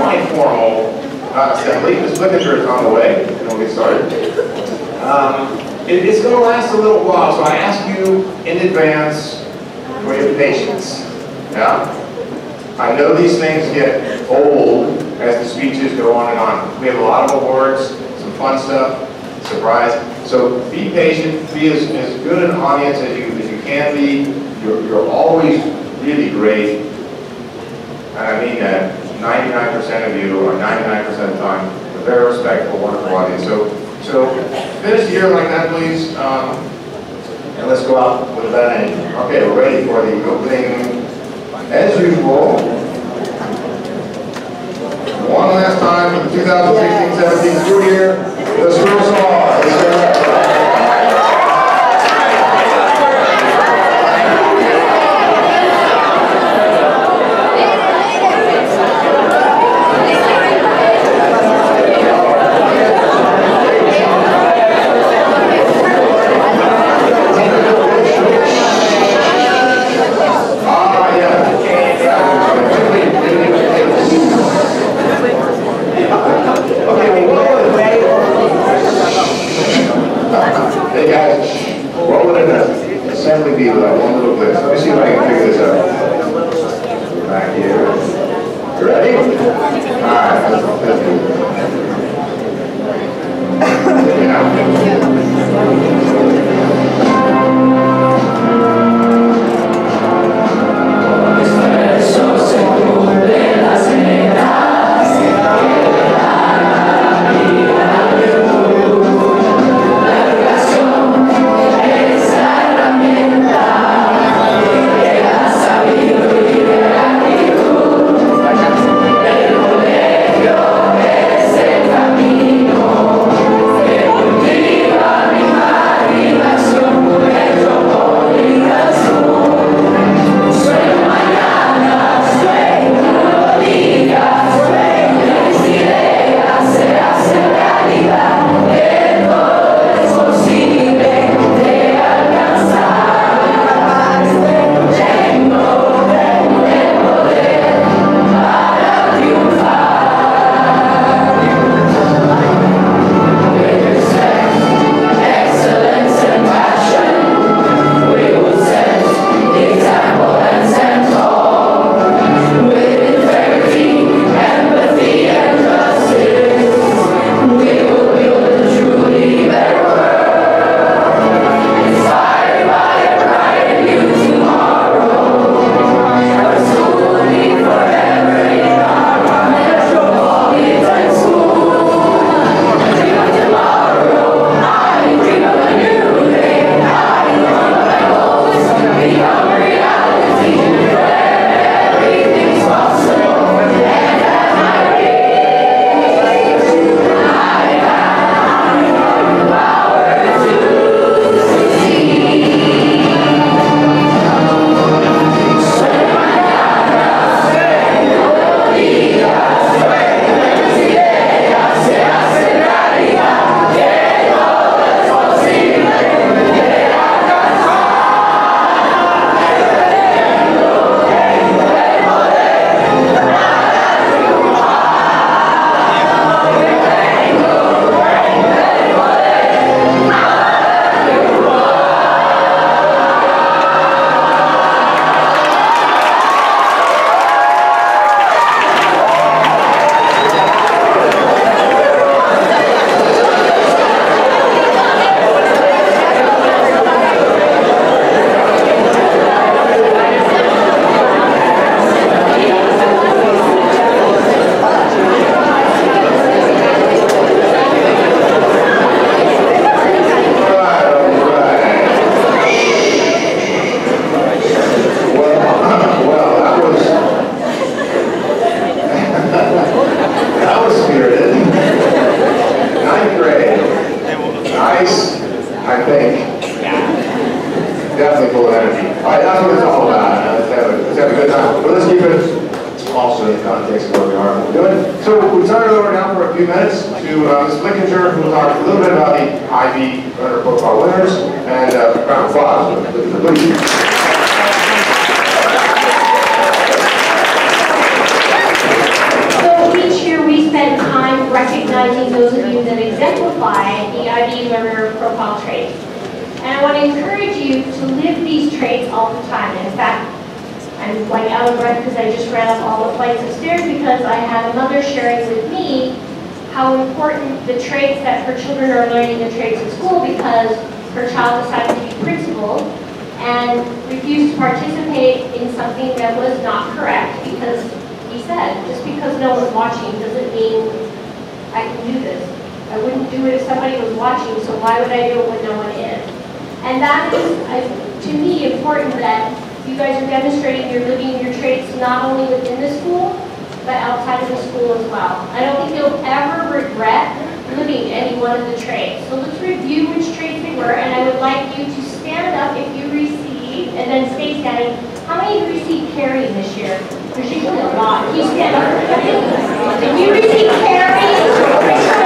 semi-formal assembly. Ms. Flickinger is on the way, and we'll get started. It's going to last a little while, so I ask you in advance for your patience. Yeah? I know these things get old as the speeches go on and on. We have a lot of awards, some fun stuff, surprise. So be patient, be as good an audience as you can be. You're always really great. And I mean that 99% of you, or 99% of the time, a very respectful, wonderful audience. So finish the year like that, please. And let's go out with a bang. Okay, we're ready for the opening. As usual, one last time for the 2016-17 school year, the school song. Hey guys, what would an assembly be without one little glitch? Let me see if I can figure this out. Back here. You ready? Alright, let's do context of where we are and what we're doing. So we turn it over now for a few minutes to Ms. Flickinger, who will talk a little bit about the Ivy Runner Profile winners and round of applause. Please. So each recognizing those of you that exemplify the IB learner profile traits. And I want to encourage you to live these traits all the time. And in fact, I'm like out of breath because I just ran up all the flights of stairs because I had a mother sharing with me how important the traits that her children are learning the traits at school, because her child decided to be principal and refused to participate in something that was not correct because he said, just because no one's watching doesn't mean I can do this. I wouldn't do it if somebody was watching, so why would I do it when no one is? And that is, to me, important that you guys are demonstrating you're living your traits not only within the school, but outside of the school as well. I don't think you'll ever regret living any one of the traits. So let's review which traits they were, and I would like you to stand up if you received, and then stay standing. How many of you received caring this year? There's usually a lot. Can you stand up? Did you receive caring?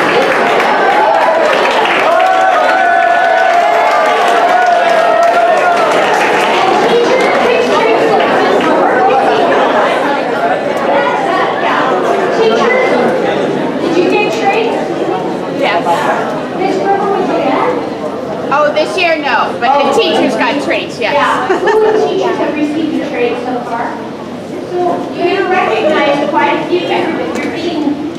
Oh, this year, no, but the teachers got traits, yes. Yeah, who of the teachers have received the traits so far? So you recognize quite a few. You're being,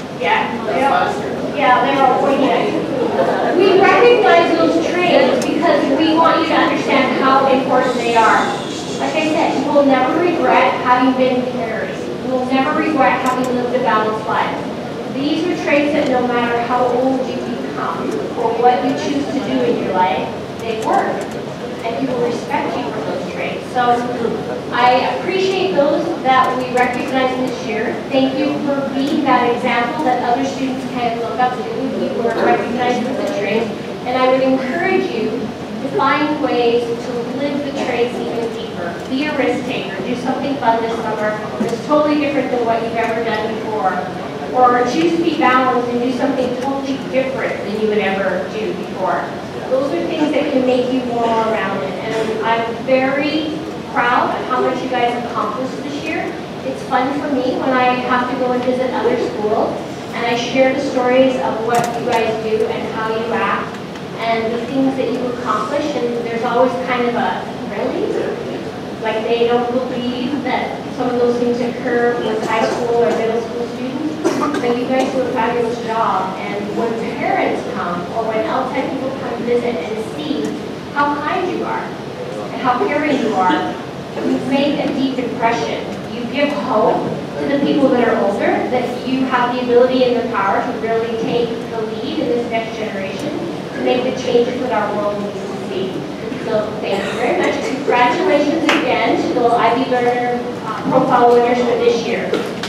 they're all pointing. We recognize those traits because we want you to understand how important they are. Like I said, you will never regret having been carried. You will never regret having lived a balanced life. These are traits that no matter how old you become or what you choose to do in your life, they work. And people respect you for those traits. So I appreciate those that we recognize this year. Thank you for being that example that other students can look up to. You were recognized with the traits. And I would encourage you to find ways to live the traits even deeper. Be a risk taker. Do something fun this summer that's totally different than what you've ever done before. Or choose to be balanced and do something totally different than you would ever do before. Those are things that can make you more well-rounded. And I'm very proud of how much you guys accomplished this year. It's fun for me when I have to go and visit other schools and I share the stories of what you guys do and how you act and the things that you accomplish. And there's always kind of a, really? Like they don't believe that some of those things occur with high school or middle school students. But you guys do a fabulous job, and when parents come or when outside people come visit and see how kind you are and how caring you are, you've made a deep impression. You give hope to the people that are older that you have the ability and the power to really take the lead in this next generation to make the changes that our world needs to see. So thank you very much. Congratulations again to the IB Learner Profile winners for this year.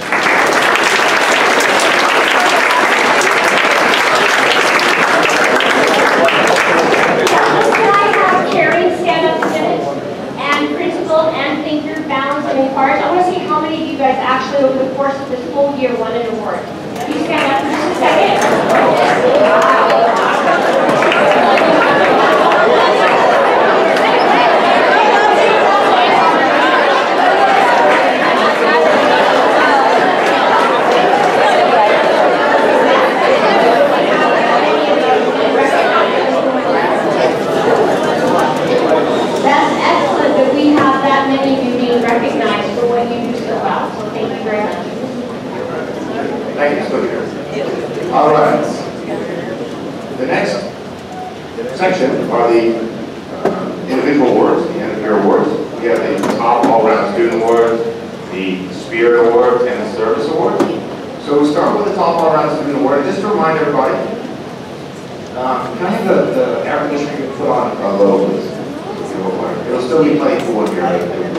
I want to see how many of you guys actually over the course of this whole year won an award. Can you stand up for just a second? That's excellent that we have that many of you being recognized for what you do so well. So thank you very much. Thank you, Sophia. All right. The next section are the individual awards, the end of year awards. We have the top all-around student awards, the Spirit Award, and the Service Award. So we start with the top all-around student award. And just to remind everybody, can I have the air conditioner put on low, please? It'll still be plenty cool in here.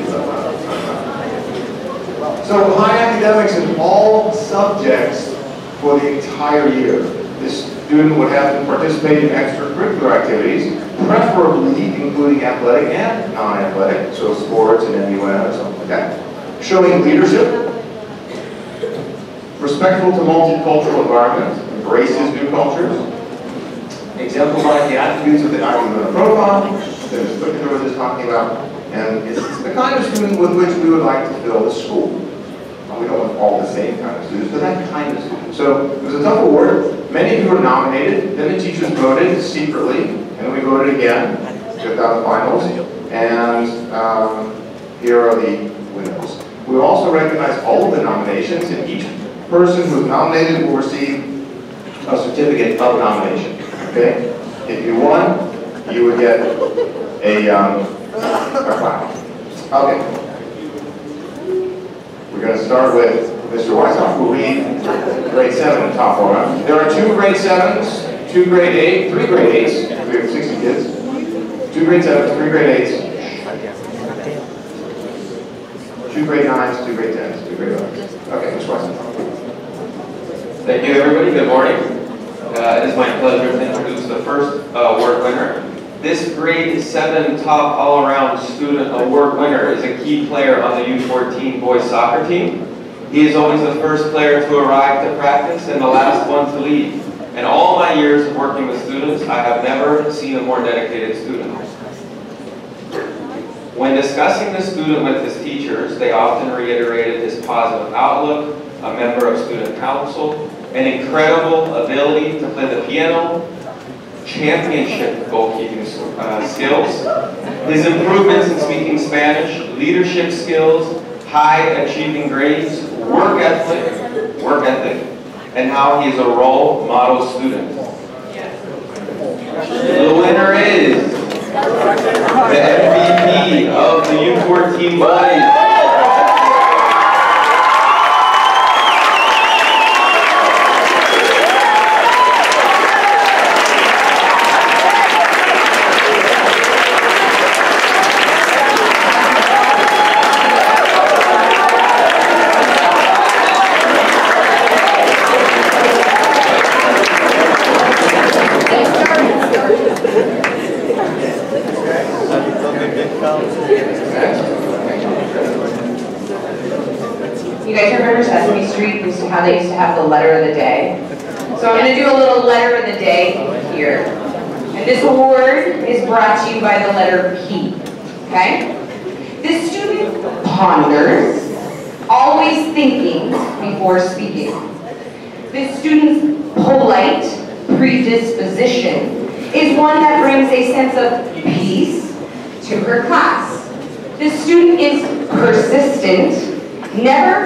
So high academics in all subjects for the entire year. This student would have to participate in extracurricular activities, preferably including athletic and non-athletic, so sports and MUN or something like that. Showing leadership, respectful to multicultural environment, embraces new cultures, exemplifying the attributes of the IB Learner Profile that Ms. Buchner was just talking about, and it's the kind of student with which we would like to fill the school. We don't want all the same kind of students, but that kind of student. So it was a tough award. Many of you were nominated. Then the teachers voted secretly, and then we voted again, got down the finals, and here are the winners. We also recognize all of the nominations, and each person who was nominated will receive a certificate of nomination. Okay? If you won, you would get a crown. Okay. We're going to start with Mr. Weishoff, who will read grade 7 top one. There are 2 grade 7s, 2 grade 8, 3 grade 8s. We have 60 kids. 2 grade 7s, 3 grade 8s. 2 grade 9s, 2 grade 10s, 2 grade 11s. Okay, Mr. Weishoff. Thank you, everybody. Good morning. It is my pleasure to introduce the first award winner. This grade 7 top all-around student award winner is a key player on the U14 boys soccer team. He is always the first player to arrive to practice and the last one to leave. In all my years of working with students, I have never seen a more dedicated student. When discussing the student with his teachers, they often reiterated his positive outlook, a member of student council, an incredible ability to play the piano, championship goalkeeping skills, his improvements in speaking Spanish, leadership skills, high achieving grades, work ethic, and how he is a role model student. The winner is the MVP of the U14 boys. You guys remember Sesame Street, how they used to have the letter of the day? So I'm going to do a little letter of the day here. And this award is brought to you by the letter P. Okay? This student ponders, always thinking before speaking. This student's polite predisposition is one that brings a sense of peace to her class. This student is persistent, never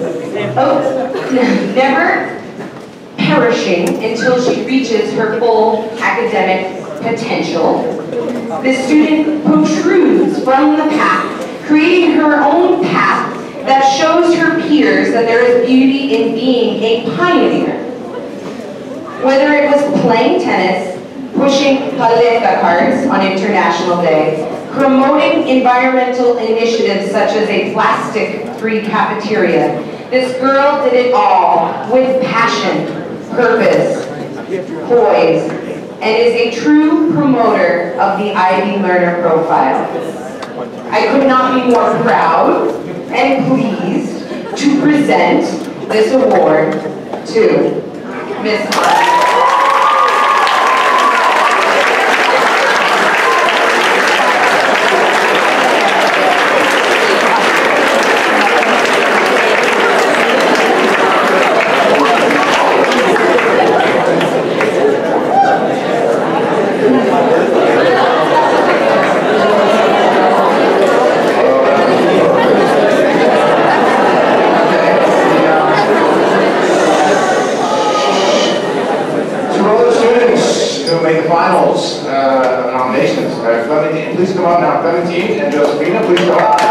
perishing until she reaches her full academic potential. This student protrudes from the path, creating her own path that shows her peers that there is beauty in being a pioneer. Whether it was playing tennis, pushing paleta carts on International Day, promoting environmental initiatives such as a plastic-free cafeteria, this girl did it all with passion, purpose, poise, and is a true promoter of the Ivy Learner profile. I could not be more proud and pleased to present this award to Ms. Finals nominations. Clementine, please come up now. Clementine and Josephina, please come up.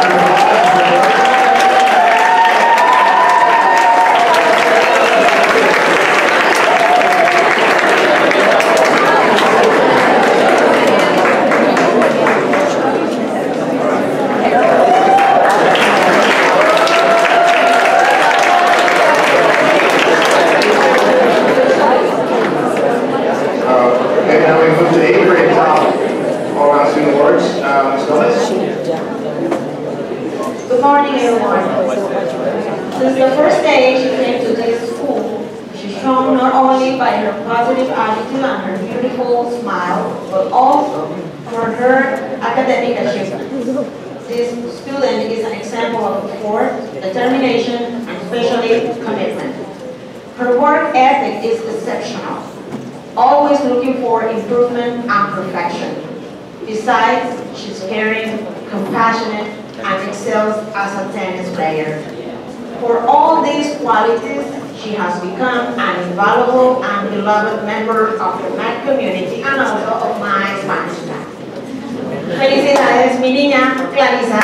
Good morning, everyone. Since the first day she came to this school, she shone not only by her positive attitude and her beautiful smile, but also for her academic achievements. This student is an example of effort, determination, and especially commitment. Her work ethic is exceptional, always looking for improvement and perfection. Besides, she's caring, compassionate, and excels as a tennis player. For all these qualities, she has become an invaluable and beloved member of the MAC community and also of my Spanish staff. Felicidades, mi niña Clarisa.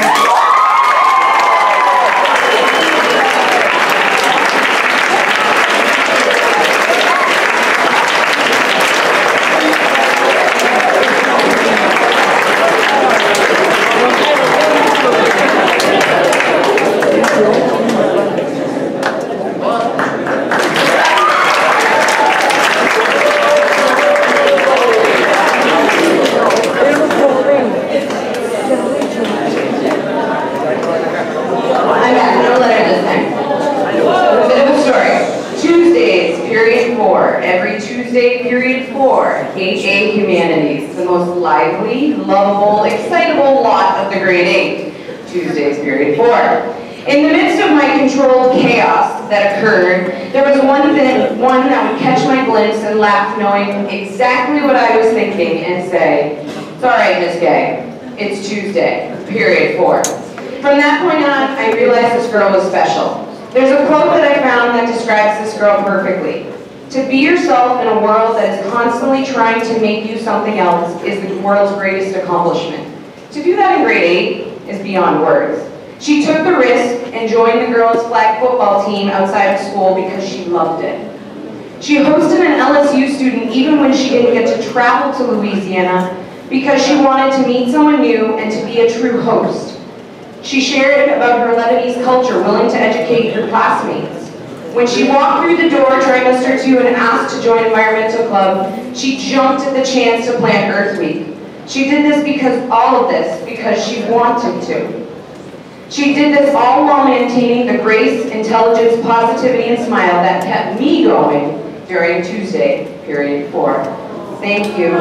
HA Humanities, the most lively, lovable, excitable lot of the grade 8. Tuesdays, period 4. In the midst of my controlled chaos that occurred, there was one that would catch my glimpse and laugh, knowing exactly what I was thinking, and say, "It's all right, Miss Gay. It's Tuesday, period 4. From that point on, I realized this girl was special. There's a quote that I found that describes this girl perfectly. To be yourself in a world that is constantly trying to make you something else is the world's greatest accomplishment. To do that in grade 8 is beyond words. She took the risk and joined the girls' flag football team outside of school because she loved it. She hosted an LSU student even when she didn't get to travel to Louisiana because she wanted to meet someone new and to be a true host. She shared about her Lebanese culture, willing to educate her classmates. When she walked through the door trimester 2 and asked to join Environmental Club, she jumped at the chance to plan Earth Week. She did this because she wanted to. She did this all while maintaining the grace, intelligence, positivity, and smile that kept me going during Tuesday, period 4. Thank you.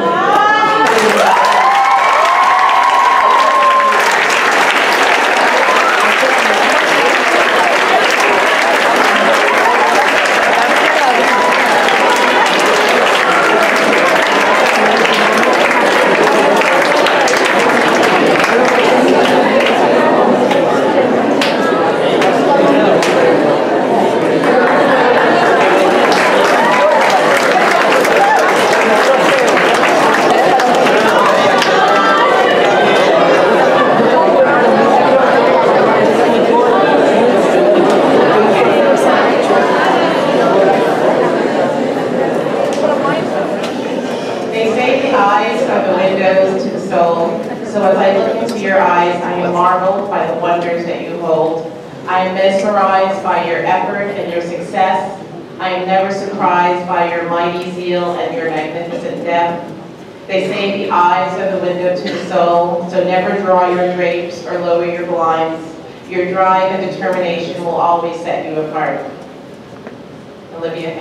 So as I look into your eyes, I am marveled by the wonders that you hold. I am mesmerized by your effort and your success. I am never surprised by your mighty zeal and your magnificent depth. They say the eyes are the window to the soul, so never draw your drapes or lower your blinds. Your drive and determination will always set you apart. Olivia.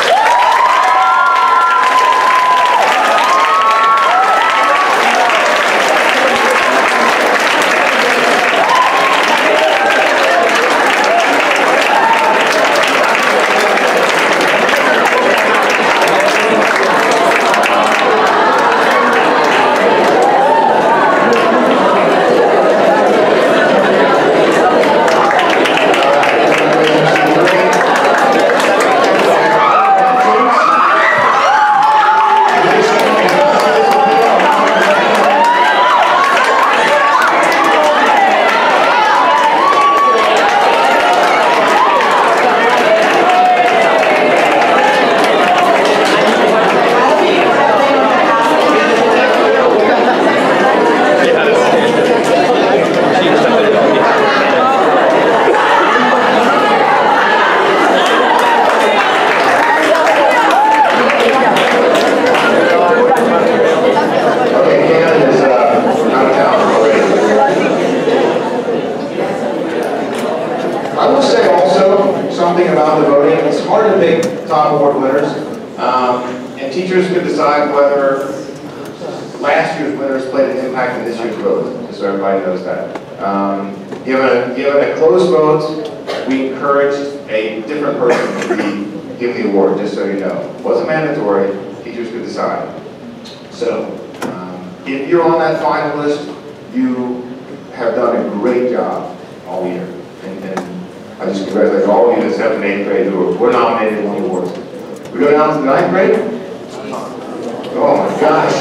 Something about the voting. It's hard to pick top award winners, and teachers could decide whether last year's winners played an impact in this year's vote, just so everybody knows that. Given a close vote, we encouraged a different person to be given the award, just so you know. It wasn't mandatory, teachers could decide. So, if you're on that final list, you have done a great job all year. And I just congratulate all of you in 7th and 8th grade who were nominated and won the awards. We go down to the 9th grade? Oh my gosh.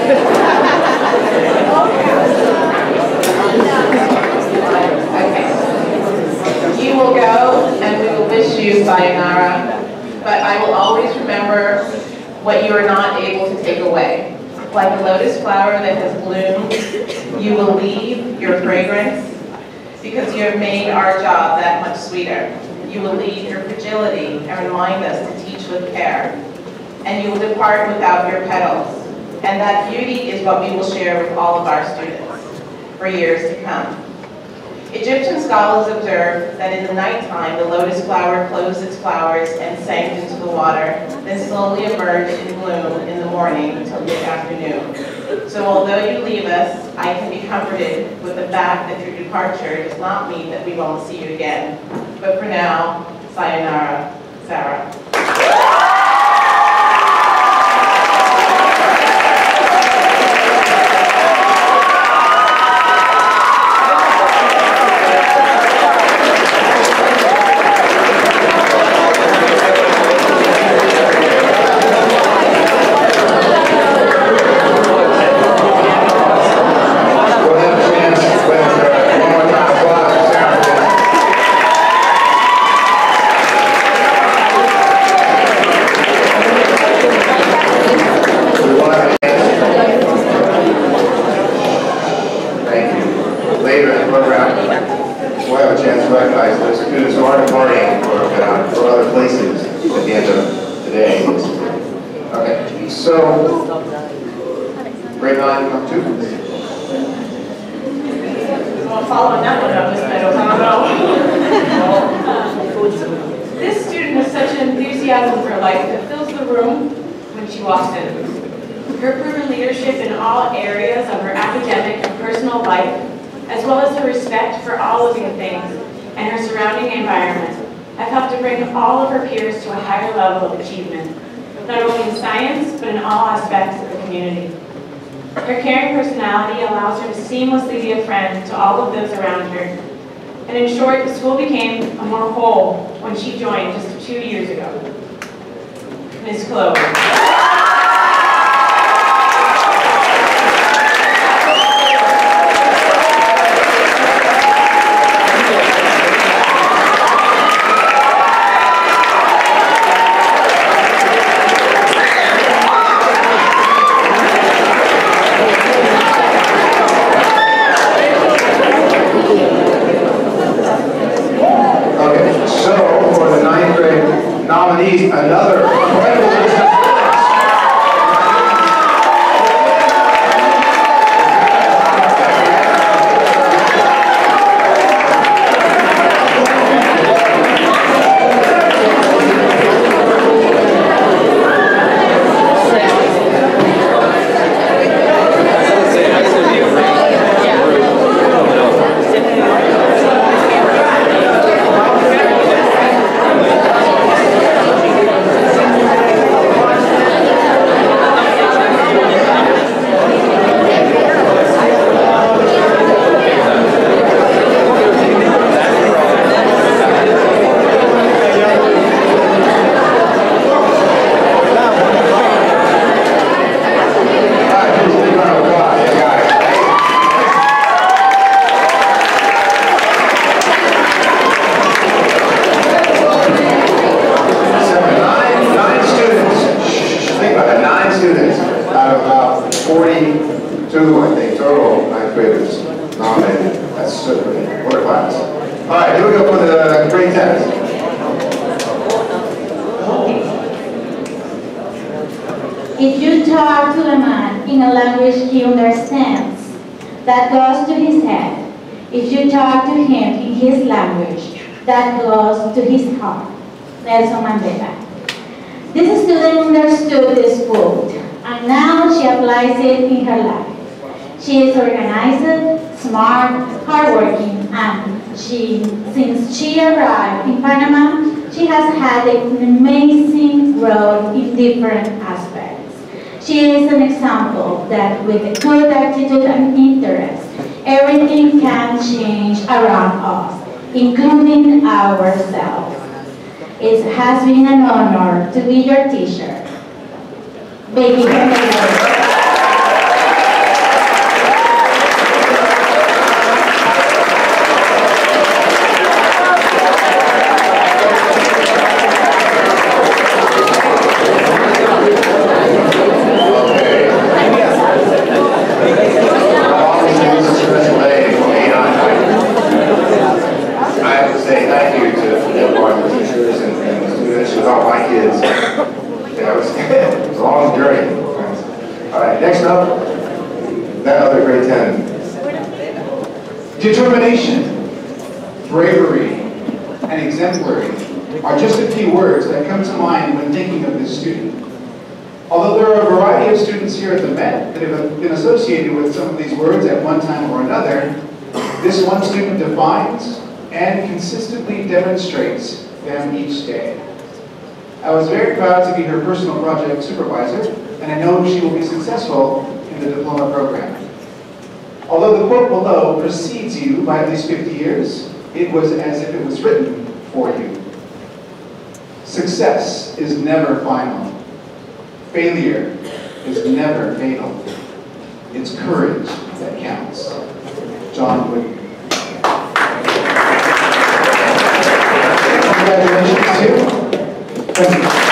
Okay. You will go and we will wish you sayonara, but I will always remember what you are not able to take away. Like a lotus flower that has bloomed, you will leave your fragrance because you have made our job that much sweeter. You will leave your fragility and remind us to teach with care. And you will depart without your petals. And that beauty is what we will share with all of our students for years to come. Egyptian scholars observe that in the nighttime, the lotus flower closed its flowers and sank into the water, then slowly emerged in bloom in the morning until mid-afternoon. So although you leave us, I can be comforted with the fact that your departure does not mean that we won't see you again. But for now, sayonara, Sarah. This student has such an enthusiasm for life that fills the room when she walks in. Her proven leadership in all areas of her academic and personal life, as well as her respect for all living things and her surrounding environment, have helped to bring all of her peers to a higher level of achievement, not only in science, but in all aspects of the community. Her caring personality allows her to seamlessly be a friend to all of those around her. And in short, the school became a more whole when she joined just 2 years ago. Ms. Clover. Another incredible If you talk to a man in a language he understands, that goes to his head. If you talk to him in his language, that goes to his heart. Nelson Mandela. This student understood this quote, and now she applies it in her life. She is organized, smart, hardworking, and since she arrived in Panama, she has had an amazing growth in different aspects. She is an example that with a good attitude and interest, everything can change around us, including ourselves. It has been an honor to be your teacher. Baby Jimenez. Determination, bravery, and exemplary are just a few words that come to mind when thinking of this student. Although there are a variety of students here at the Met that have been associated with some of these words at one time or another, this one student defines and consistently demonstrates them each day. I was very proud to be her personal project supervisor, and I know she will be successful in the diploma program. Although the quote below precedes you by at least 50 years, it was as if it was written for you. Success is never final. Failure is never fatal. It's courage that counts. John Wooden. Congratulations to you. Thank you.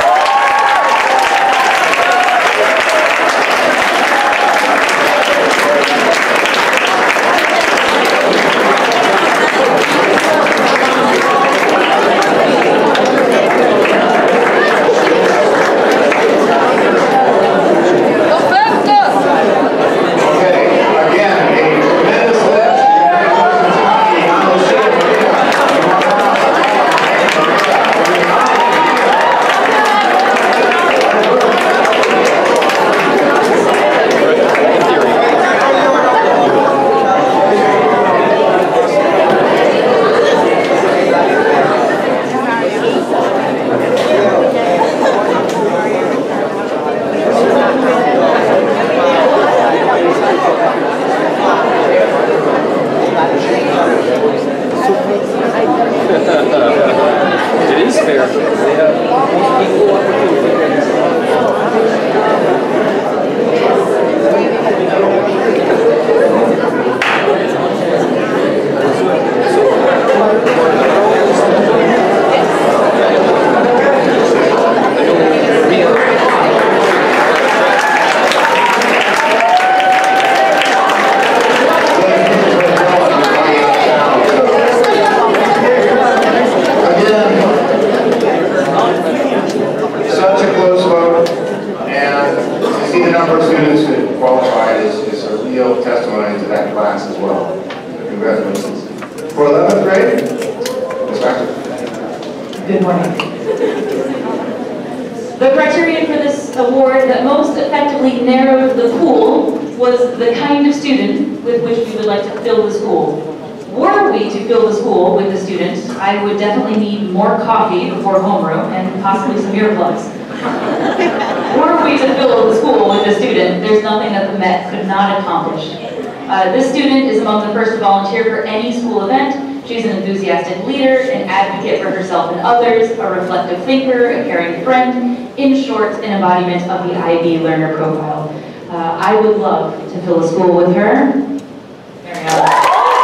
Good morning. The criterion for this award that most effectively narrowed the pool was the kind of student with which we would like to fill the school. Were we to fill the school with the student, I would definitely need more coffee before homeroom and possibly some earplugs. Were we to fill the school with the student, there's nothing that the Met could not accomplish. This student is among the first to volunteer for any school event. She's an enthusiastic leader, an advocate for herself and others, a reflective thinker, a caring friend, in short, an embodiment of the IB learner profile. I would love to fill a school with her. Mariella.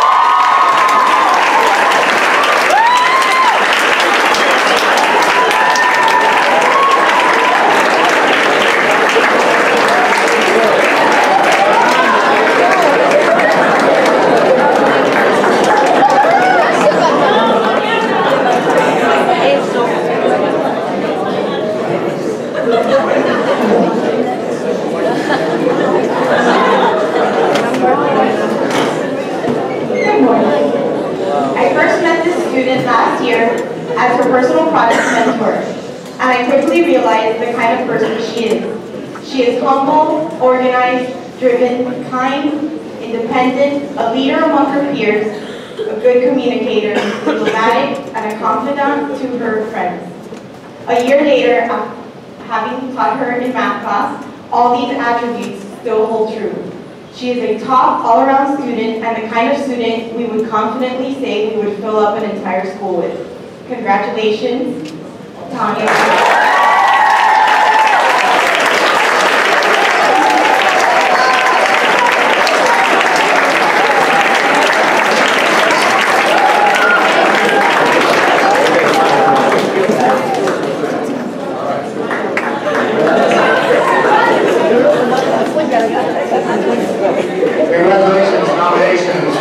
Last year as her personal project mentor, and I quickly realized the kind of person she is. She is humble, organized, driven, kind, independent, a leader among her peers, a good communicator, diplomatic, and a confidant to her friends. A year later, having taught her in math class, all these attributes still hold true. She is a top all-around student and the kind of student we would confidently say we would fill up an entire school with. Congratulations, Tanya. Congratulations, nominations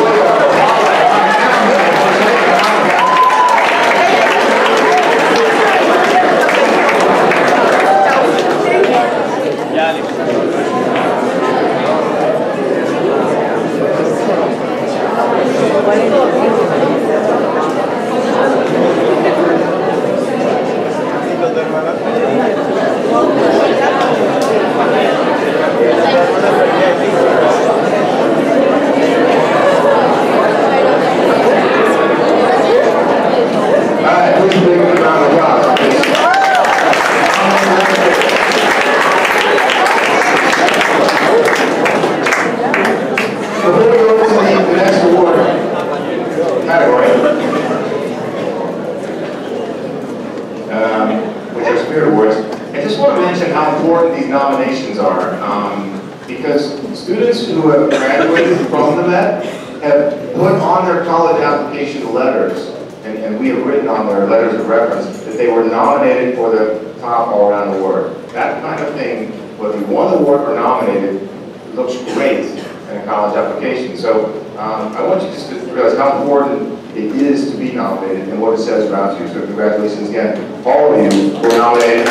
which are Spirit Awards. I just want to mention how important these nominations are, because students who have graduated from the Met have put on their college application letters, and we have written on their letters of reference that they were nominated for the top all-around award. That kind of thing, whether you won the award or nominated, looks great in a college application. So I want you just to realize how important it is to be nominated and what it says about you. So congratulations again, all of you who were nominated.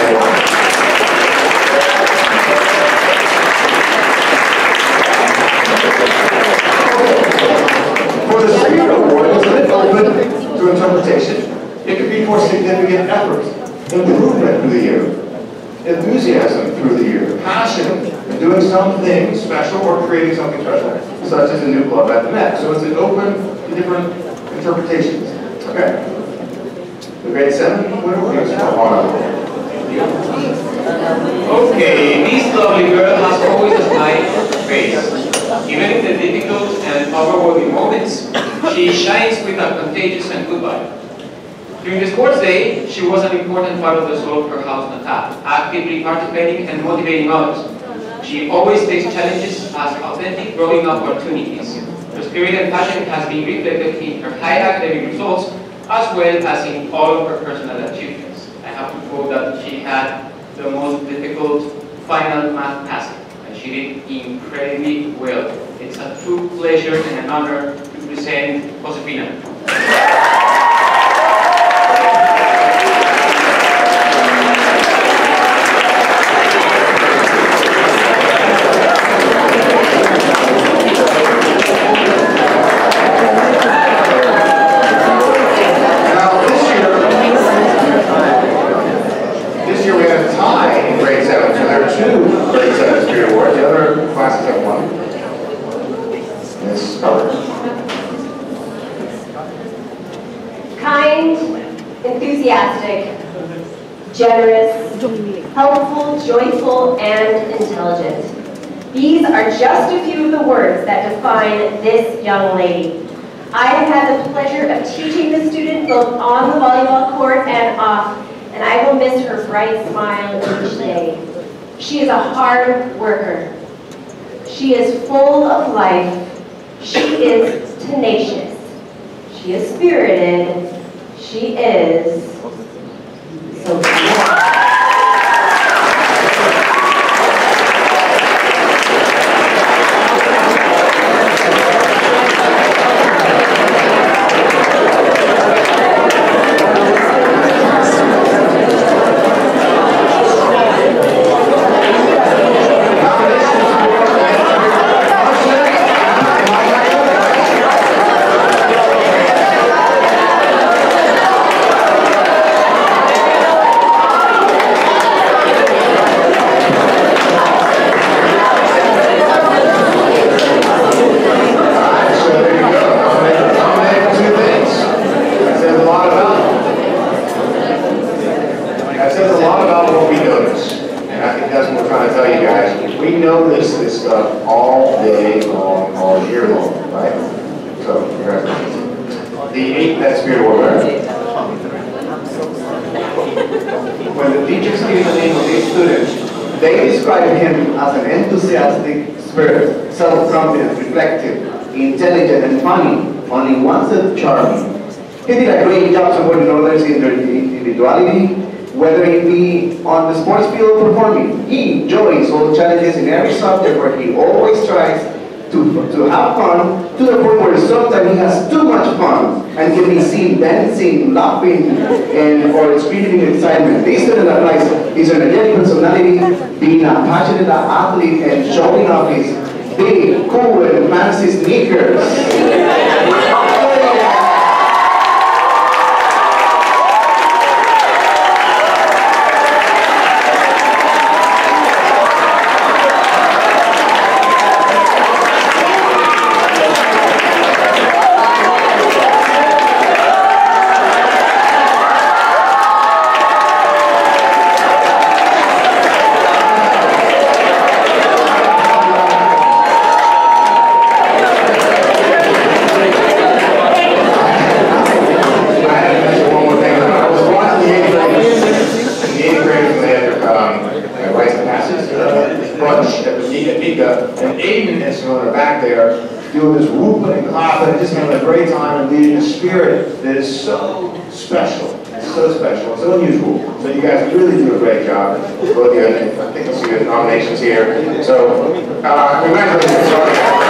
For the Spirit Award, it's a bit open to interpretation. It could be for significant effort, improvement through the year, enthusiasm through the year, passion in doing something special or creating something special, such as a new club at the Met. So it's open to different interpretations. Okay. The grade 7 winner is Okay, this lovely girl has always a smile face. Even in the difficult and overwhelming moments, she shines with a contagious and good vibe. During the sports day, she was an important part of the soul of her house Nata, actively participating and motivating others. She always takes challenges as authentic growing opportunities. Her spirit and passion has been reflected in her high academic results, as well as in all of her personal achievements. I have to quote that she had the most difficult final math task, and she did incredibly well. It's a true pleasure and an honor to present Josefina. Kind, enthusiastic, generous, helpful, joyful, and intelligent. These are just a few of the words that define this young lady. I have had the pleasure of teaching this student both on the volleyball court and off, and I will miss her bright smile each day. She is a hard worker. She is full of life. She is tenacious. She is spirited. She is so beautiful. stuff all day long, all year long, right? So, congratulations. The 8th Med Spirit Award. When the teachers gave the name of each student, they described him as an enthusiastic spirit, self-confident, reflective, intelligent, and funny, only once charming. He did a great job supporting others in their individuality, whether it be on the sports field or performing. He enjoys all challenges in every subject where he always tries to have fun, to the point where sometimes he has too much fun and can be seen dancing, laughing, or screaming in excitement. This student applies his energetic personality, being a passionate athlete, and showing off his big, cool, and fancy sneakers. And Aiden is back there doing this whooping and clapping and just having a great time and leading a spirit that is so special. So special, so unusual. So you guys really do a great job. Both of you, I think you'll see the nominations here. So, congratulations.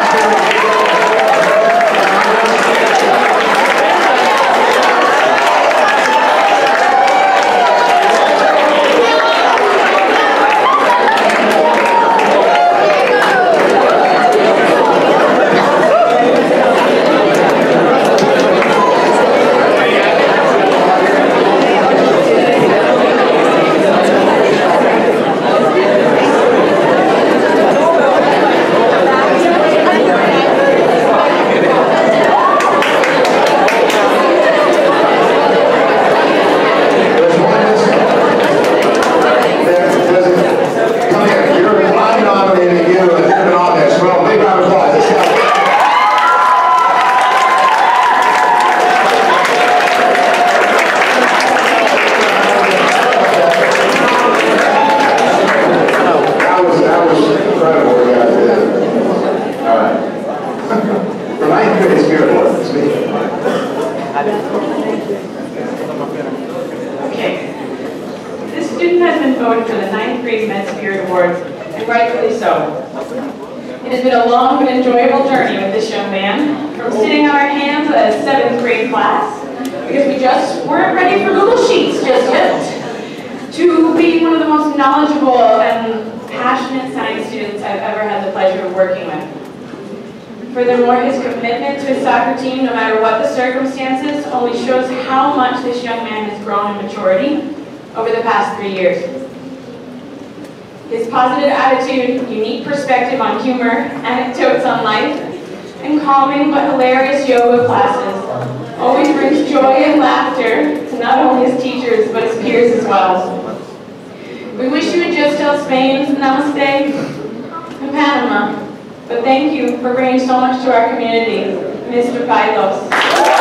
Okay. This student has been voted for the 9th grade Med Spirit Awards, and rightfully so. It has been a long but enjoyable journey with this young man, from sitting on our hands at a 7th grade class, because we just weren't ready for Google Sheets just yet, to being one of the most knowledgeable and passionate science students I've ever had the pleasure of working with. Furthermore, his commitment to his soccer team, no matter what the circumstances, only shows how much this young man has grown in maturity over the past 3 years. His positive attitude, unique perspective on humor, anecdotes on life, and calming but hilarious yoga classes always brings joy and laughter to not only his teachers, but his peers as well. We wish you would just tell Spain namaste and Panama. But thank you for bringing so much to our community, Mr. Pailos.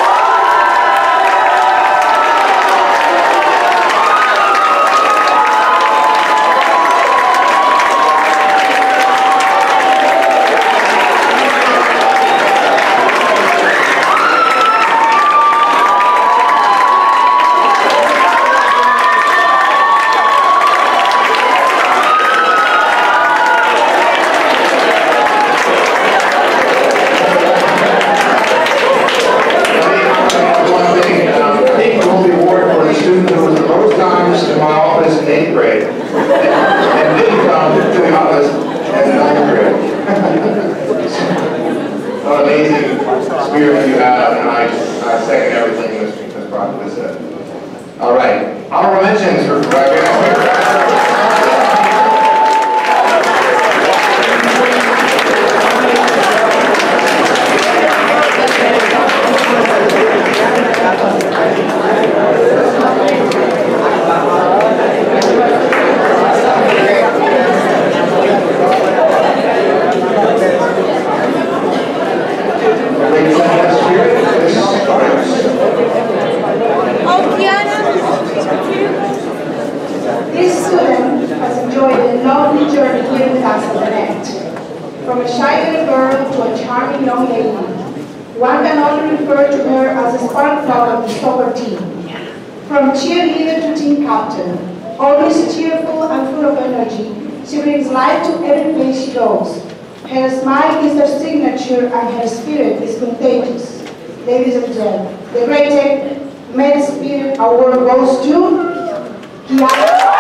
met. From a shy little girl to a charming young lady, one can only refer to her as a spark plug of the soccer team. From cheerleader to team captain, always cheerful and full of energy, she brings life to every place she goes. Her smile is her signature and her spirit is contagious. Ladies and gentlemen, the Great Tech Men's Spirit Award goes to Kiara.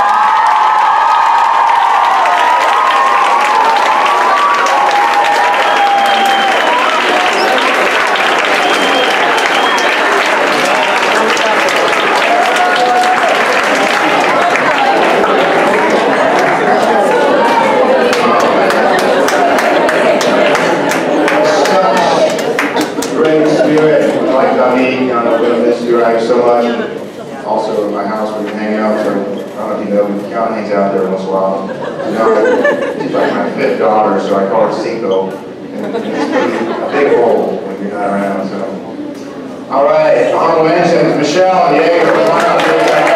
So much. Also in my house we can hang out, so I don't know if you know, Cal hangs out there once in a while. She's like my fifth daughter, so I call her Cinco. And it's a big hole when you're not around, so. All right, honorable mentions, Michelle Yeager. Come on up here.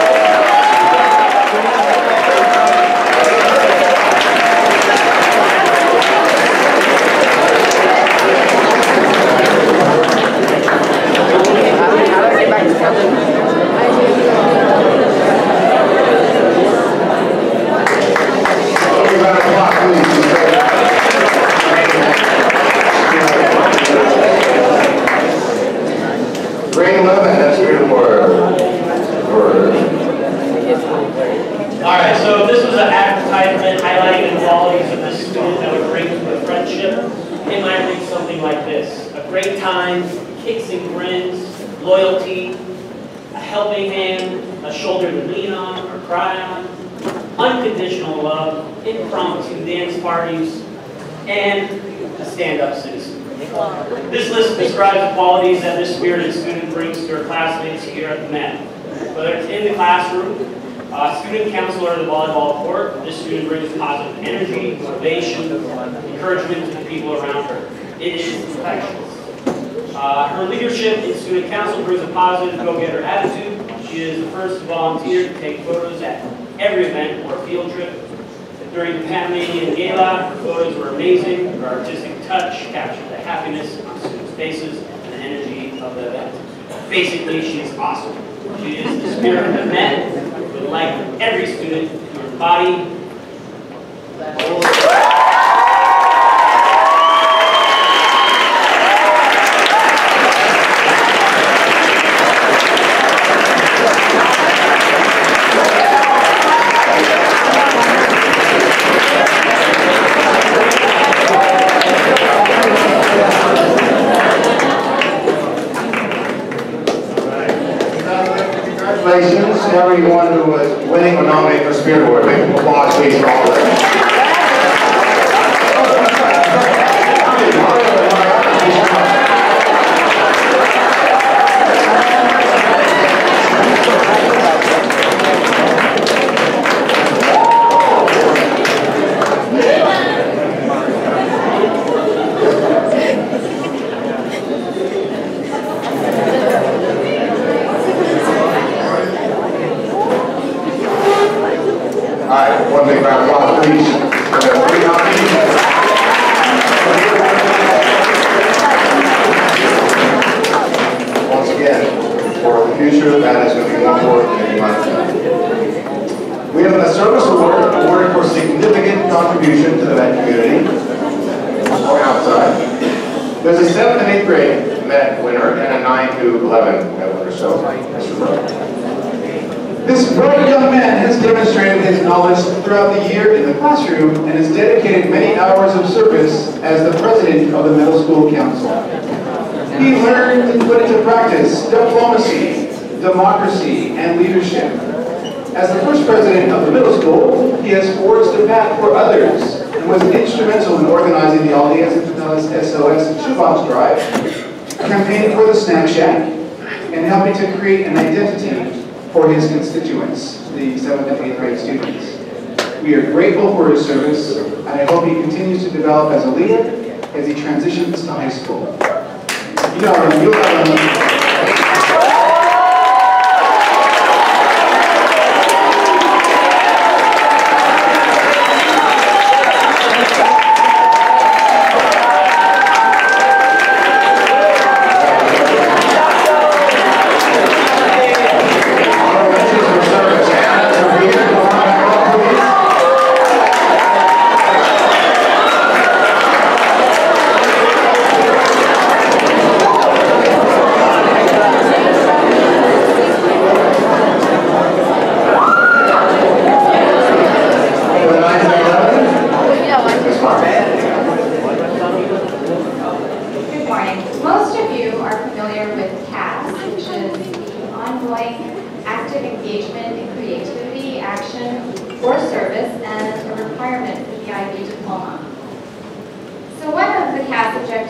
Grade 11, that's your word. Alright, so this was an advertisement highlighting the qualities of this student that would bring to a friendship. It might read something like this: a great time, kicks and grins, loyalty, a helping hand, a shoulder to lean on or cry on, unconditional love, impromptu dance parties, and a stand-up citizen. This list describes the qualities that this spirited student brings to her classmates here at the Met. Whether it's in the classroom, student counselor at the volleyball court, this student brings positive energy, motivation, encouragement to the people around her. It is infectious. Her leadership in student council brings a positive go-getter attitude. She is the first to volunteer to take photos at every event or field trip. During the Panamanian Gala, her photos were amazing. Her artistic touch captured the happiness on students' faces and the energy of the event. Basically, she is awesome. She is the spirit of the Met, who would like every student to embody. Congratulations to everyone who was winning or nominated for Spirit Award. Make an applause, please, for all of them. One big round of applause, please. Once again, for the future, that is going to be more important than you might think. We have a service award awarded for significant contribution to the Met community, or outside. There's a 7th and 8th grade Met winner and a 9 to 11 Met winner, so Mr. Brooke. This bright young man has demonstrated his knowledge throughout the year in the classroom and has dedicated many hours of service as the president of the middle school council. He learned and put into practice diplomacy, democracy, and leadership. As the first president of the middle school, he has forged a path for others and was instrumental in organizing the Aldeas SOS Shoebox Drive, campaigning for the Snack Shack, and helping to create an identity for his constituents, the 7th and 8th grade students. We are grateful for his service, and I hope he continues to develop as a leader as he transitions to high school. You know him, you'll have him.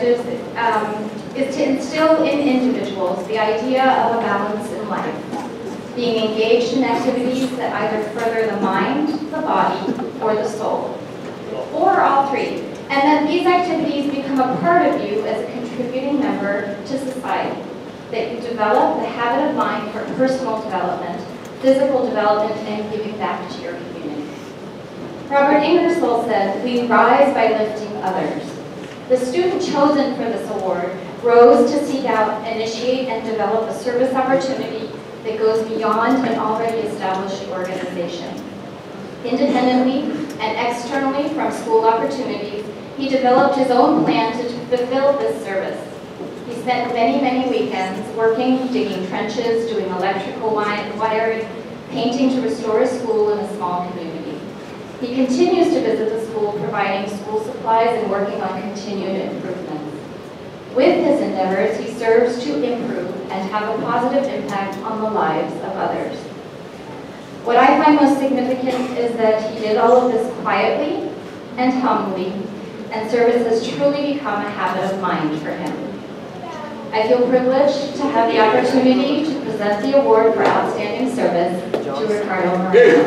objectives is to instill in individuals the idea of a balance in life, being engaged in activities that either further the mind, the body, or the soul, or all three, and that these activities become a part of you as a contributing member to society, that you develop the habit of mind for personal development, physical development, and giving back to your community. Robert Ingersoll said, "We rise by lifting others." The student chosen for this award rose to seek out, initiate, and develop a service opportunity that goes beyond an already established organization. Independently and externally from school opportunities, he developed his own plan to fulfill this service. He spent many, many weekends working, digging trenches, doing electrical wiring, painting to restore a school in a small community. He continues to visit the school, providing school supplies and working on continued improvements. With his endeavors, he serves to improve and have a positive impact on the lives of others. What I find most significant is that he did all of this quietly and humbly, and service has truly become a habit of mind for him. I feel privileged to have the opportunity to present the award for outstanding service to Ricardo Moreno.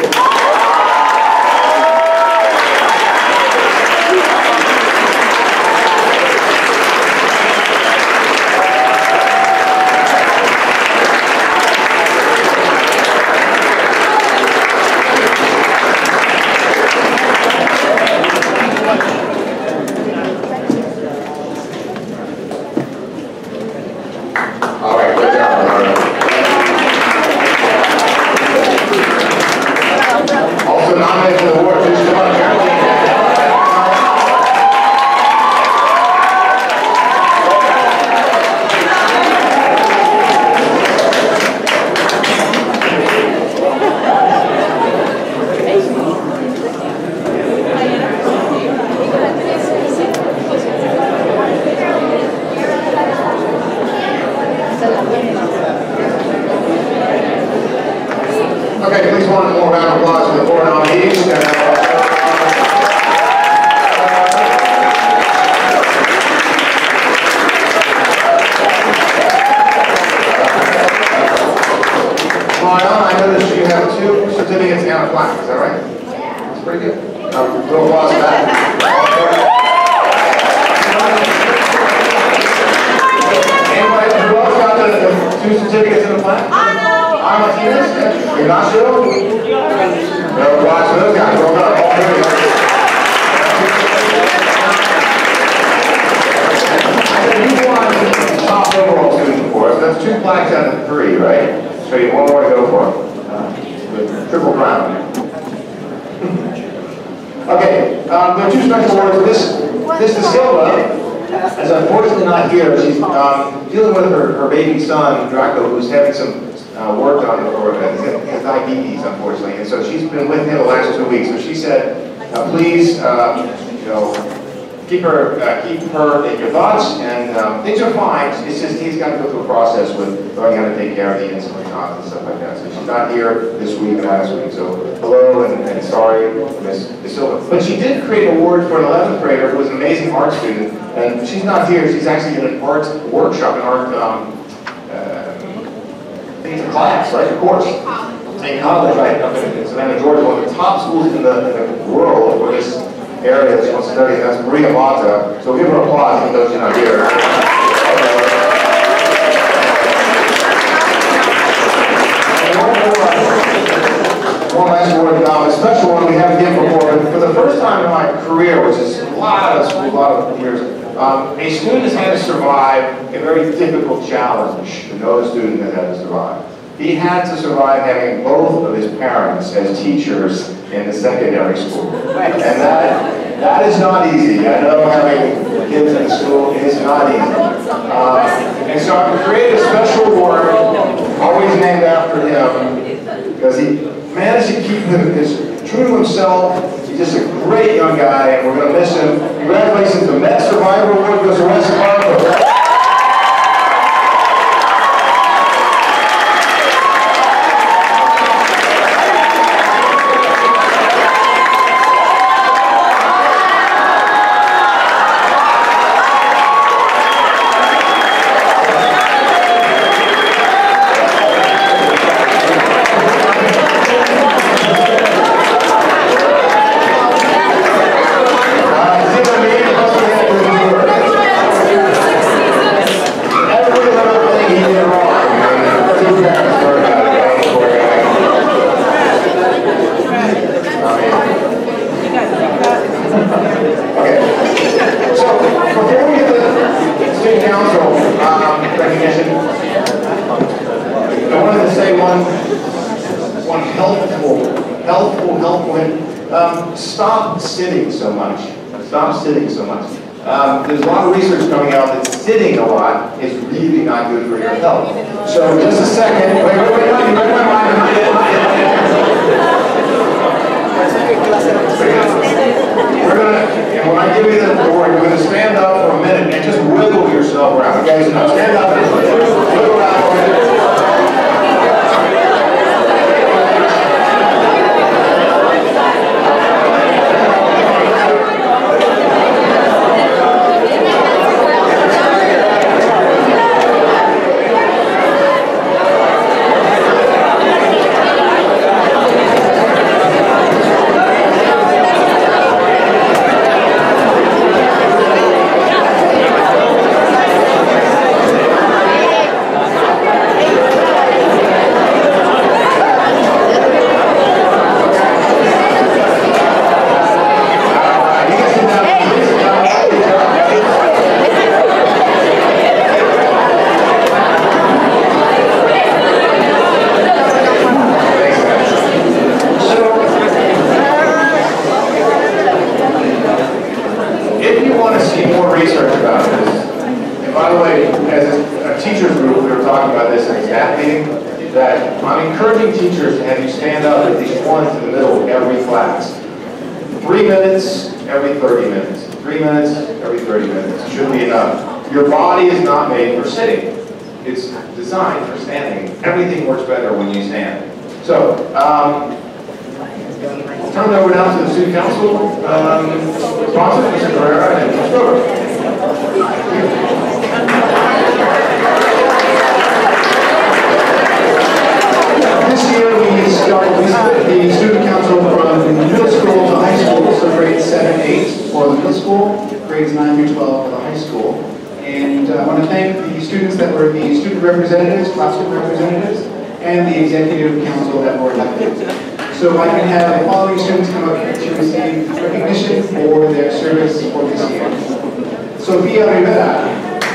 Okay, please one more round of applause for the four nominees. Mariana, I noticed you have 2 certificates and a plaque, is that right? Yeah. That's pretty good. A little applause for that. Anybody who else got the 2 certificates and a plaque? I'm Martinez. You're not sure? No applause for those guys. Well done. All three. I said you won top overall student for us. That's 2 plaques out of 3, right? So you have 1 more to go for. Triple crown. Okay, there are 2 special awards. This De Silva is unfortunately not here. She's dealing with her baby son, Draco, who's having some work on it for his diabetes, unfortunately. And so she's been with him the last 2 weeks. So she said, please, keep her in your thoughts, and things are fine. It's just he's got to go through a process with learning how to take care of the insulin shots and stuff like that. So she's not here this week and last week. So hello and sorry, Miss De Silva. But she did create an award for an 11th grader who was an amazing art student, and she's not here. She's actually in an art workshop, an art class, right? Of course. St. College, right? Up in Savannah, Georgia, one of the top schools in the world for this area that she wants to study, and that's Maria Mata. So give her applause, even though she's not here. One last word, a special one we haven't given before, but for the first time in my career, which is a lot of years, a student has had to survive a very difficult challenge that no student has had to survive. He had to survive having both of his parents as teachers in the secondary school. And that is not easy. I know having kids in school is not easy. And so I've created a special award, always named after him, because he managed to keep true to himself. He's just a great young guy, and we're going to miss him. Congratulations, the Met Survivor Award goes to Wes Carver. stop sitting so much. Stop sitting so much. There's a lot of research coming out that sitting a lot is really not good for your health. So just a second. Wait, you read my mind. And when I give you the board, you're going to stand up for a minute and just wiggle yourself around. Okay, so now stand up and wiggle around for a minute. Everything works better when you stand. So, I'll turn it over now to the Student Council sponsor, Mr. Carrera and Ms. Grover. This year we split the Student Council from middle school to high school, so grades 7 and 8 for the middle school, grades 9 through 12 for the high school. And I want to thank the students that were the student representatives, classroom representatives, and the executive council that were elected. So I can have the following students come up here to receive recognition for their service for this year. Sofia Rivera,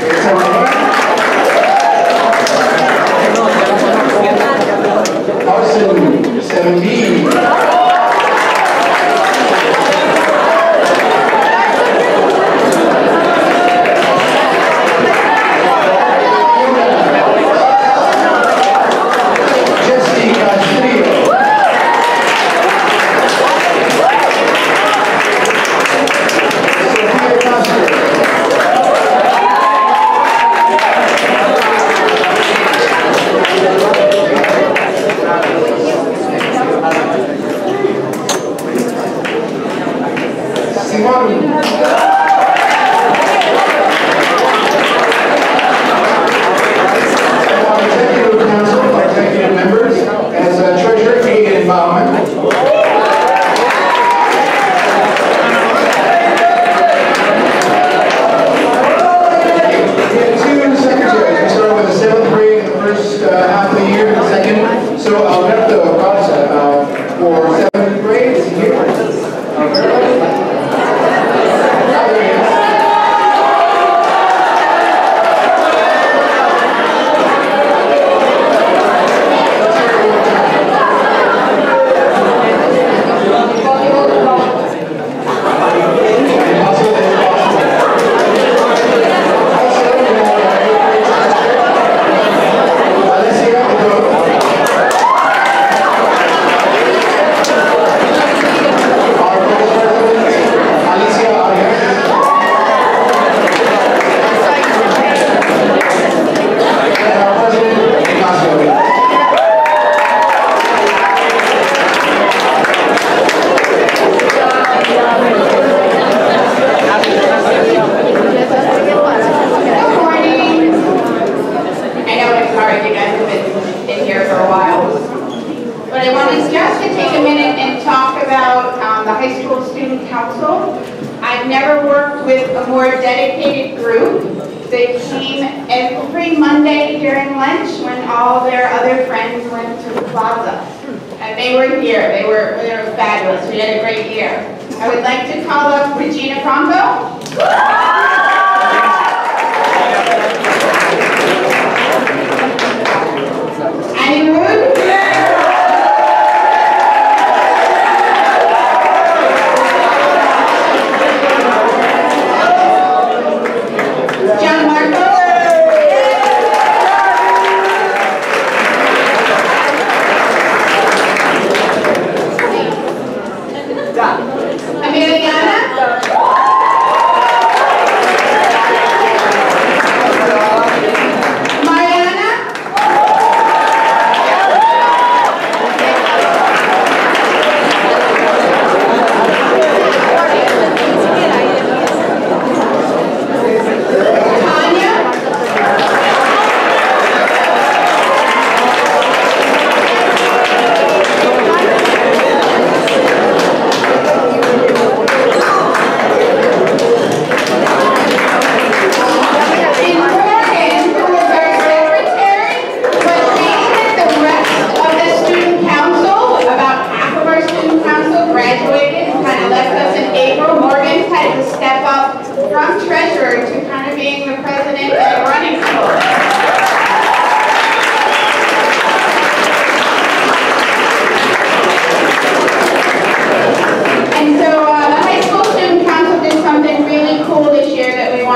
Carson, 17.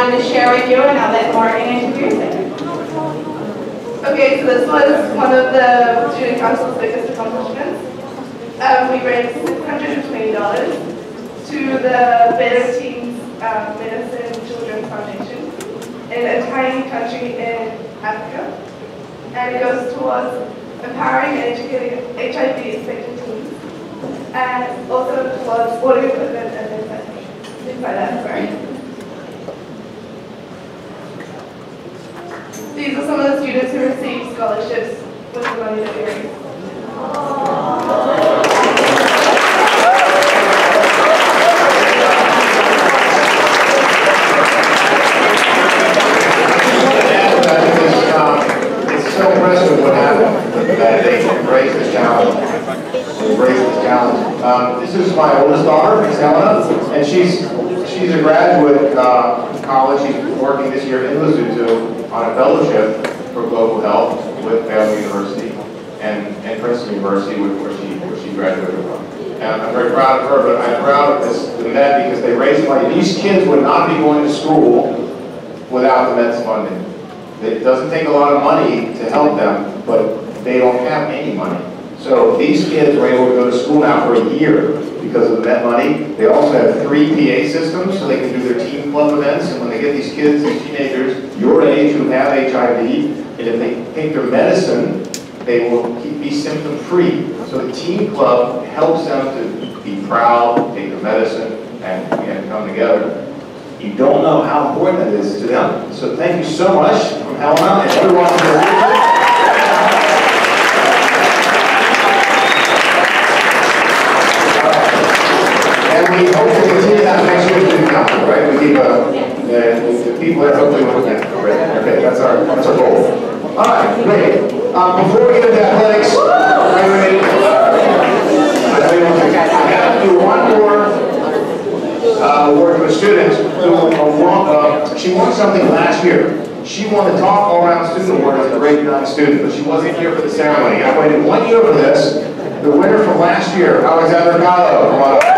wanted to share with you, and I'll let Morgan introduce it. Okay, so this was one of the Student Council's biggest accomplishments. We raised $620 to the Better Teens Medicine Children's Foundation in a tiny country in Africa. And it goes towards empowering and educating HIV-infected teens, and also towards sporting equipment and things like that, sorry. These are some of the students who received scholarships with the money that we raised. It's so impressive what happened that they embraced this challenge. This is my oldest daughter, Miss Helena, and she's a graduate college. She's working this year in Lesotho on a fellowship for global health with Baylor University and Princeton University, where she graduated from. And I'm very proud of her, but I'm proud of the Met because they raised money. These kids would not be going to school without the Met's funding. It doesn't take a lot of money to help them, but they don't have any money. So these kids were able to go to school now for a year because of the Met money. They also have 3 PA systems so they can do their team club events. And when they get these kids, these teenagers, your age, who have HIV, and if they take their medicine, they will be symptom-free. So the team club helps them to be proud, take their medicine, and come together. You don't know how important that is to them. So thank you so much from Helena and everyone here. And we hope to continue that next year's student council, right? We keep the people there hopefully will get it. Okay, that's our goal. All right, great. Before we get into athletics, I have to do one more word to a student who she won something last year. She won the top all-around student award as a grade 9 student, but she wasn't here for the ceremony. I waited 1 year for this. The winner from last year, Alexander Gallo. Come on up.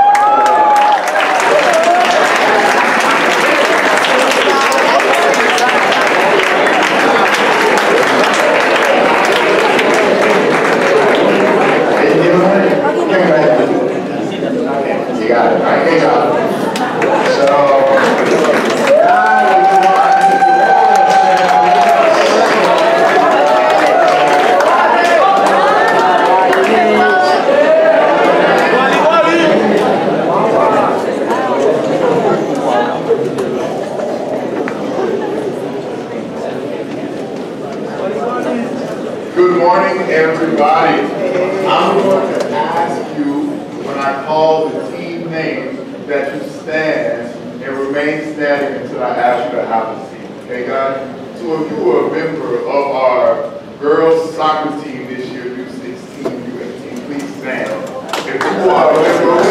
You got it. All right, good job. So, good morning, everybody. I'm going to ask you, when I call the team name, that you stand and remain standing until I ask you to have a seat. Okay, guys? So if you are a member of our girls soccer team this year, U16, U18, please stand. If you are a member of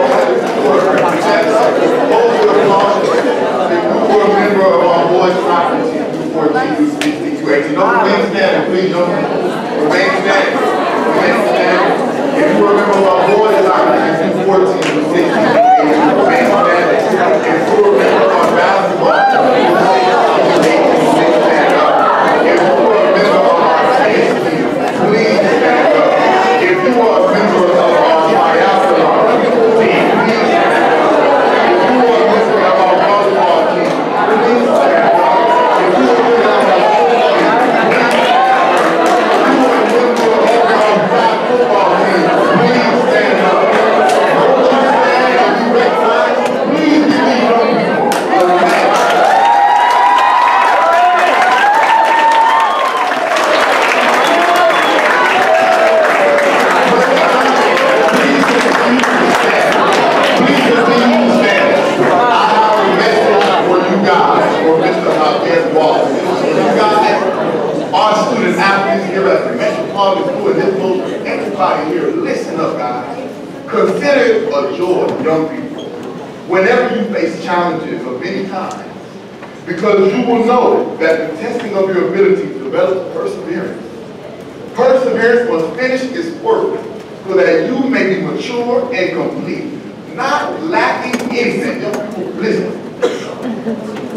our boys soccer team, U14, U16, U18, don't remain standing, please don't remain standing. Remain standing. If you are a member of our boys soccer team, U14, U16, because you will know that the testing of your ability develops perseverance. Perseverance must finish its work so that you may be mature and complete, not lacking anything. Listen.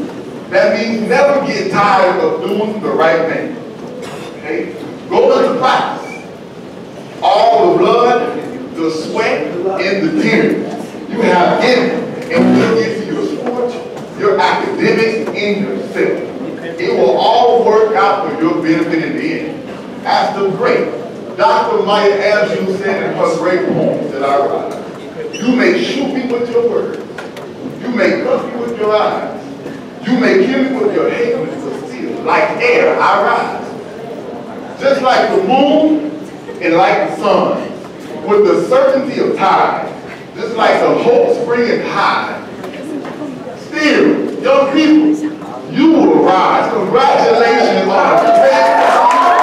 That means never get tired of doing the right thing. Okay? Go into practice. All the blood, the sweat, and the tears you have given and put into your sports, your academics, and yourself. It will all work out for your benefit in the end. As the great Dr. Maya Angelou said in her great poems that I write, you may shoot me with your words. You may cuff me with your eyes. You may kill me with your hatred, but still, like air, I rise. Just like the moon and like the sun, with the certainty of tide, just like the hope springing high. Still, young people, you will rise. Congratulations on a great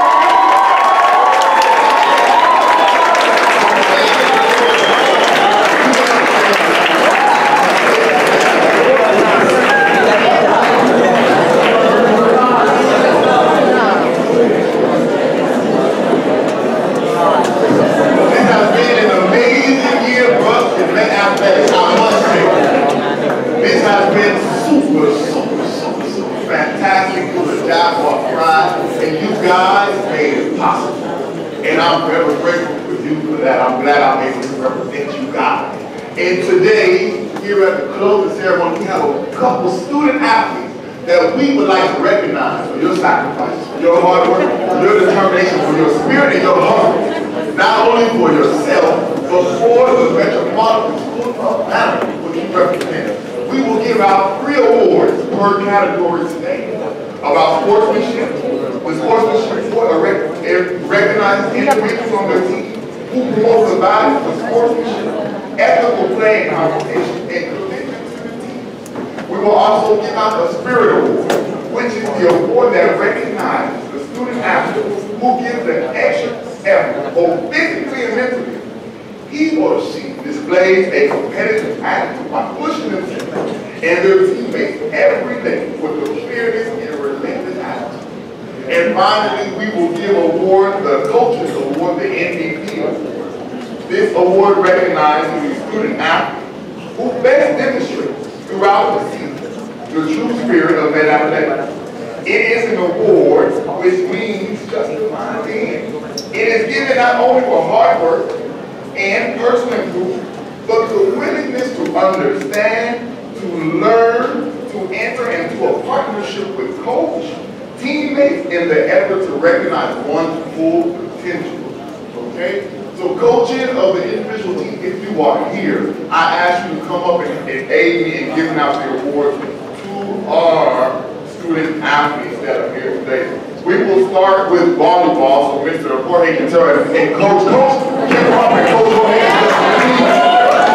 fantastic. You were a job for pride, and you guys made it possible. And I'm forever grateful for you for that. I'm glad I'm able to represent you guys. And today, here at the closing ceremony, we have a couple student athletes that we would like to recognize for your sacrifice, for your hard work, for your determination, for your spirit and your heart. Not only for yourself, but for the Metropolitan School of Management, which you represent. We will give out 3 awards per category today about sportsmanship. With sportsmanship, recognize individuals on the team who promote the values of sportsmanship, ethical play and competition, and commitment to the team. We will also give out a Spirit Award, which is the award that recognizes the student athletes who give the extra effort, both physically and mentally. He or she displays a competitive attitude by pushing themselves and their teammates every day with the fearless and relentless attitude. And finally, we will give the Coaches Award, the MVP Award. This award recognizes the student athlete who best demonstrates throughout the season the true spirit of that athlete. It is an award which means justifying the end. It is given not only for hard work and personal improvement, but the willingness to understand, to learn, to enter into a partnership with coach, teammates, in the effort to recognize one's full potential. Okay? So coaches of the individual team, if you are here, I ask you to come up and aid me in giving out the awards to our student athletes that are here today. We will start with volleyball, so Mr. Jorge Quintero and Coach can come up and Coach Jorge.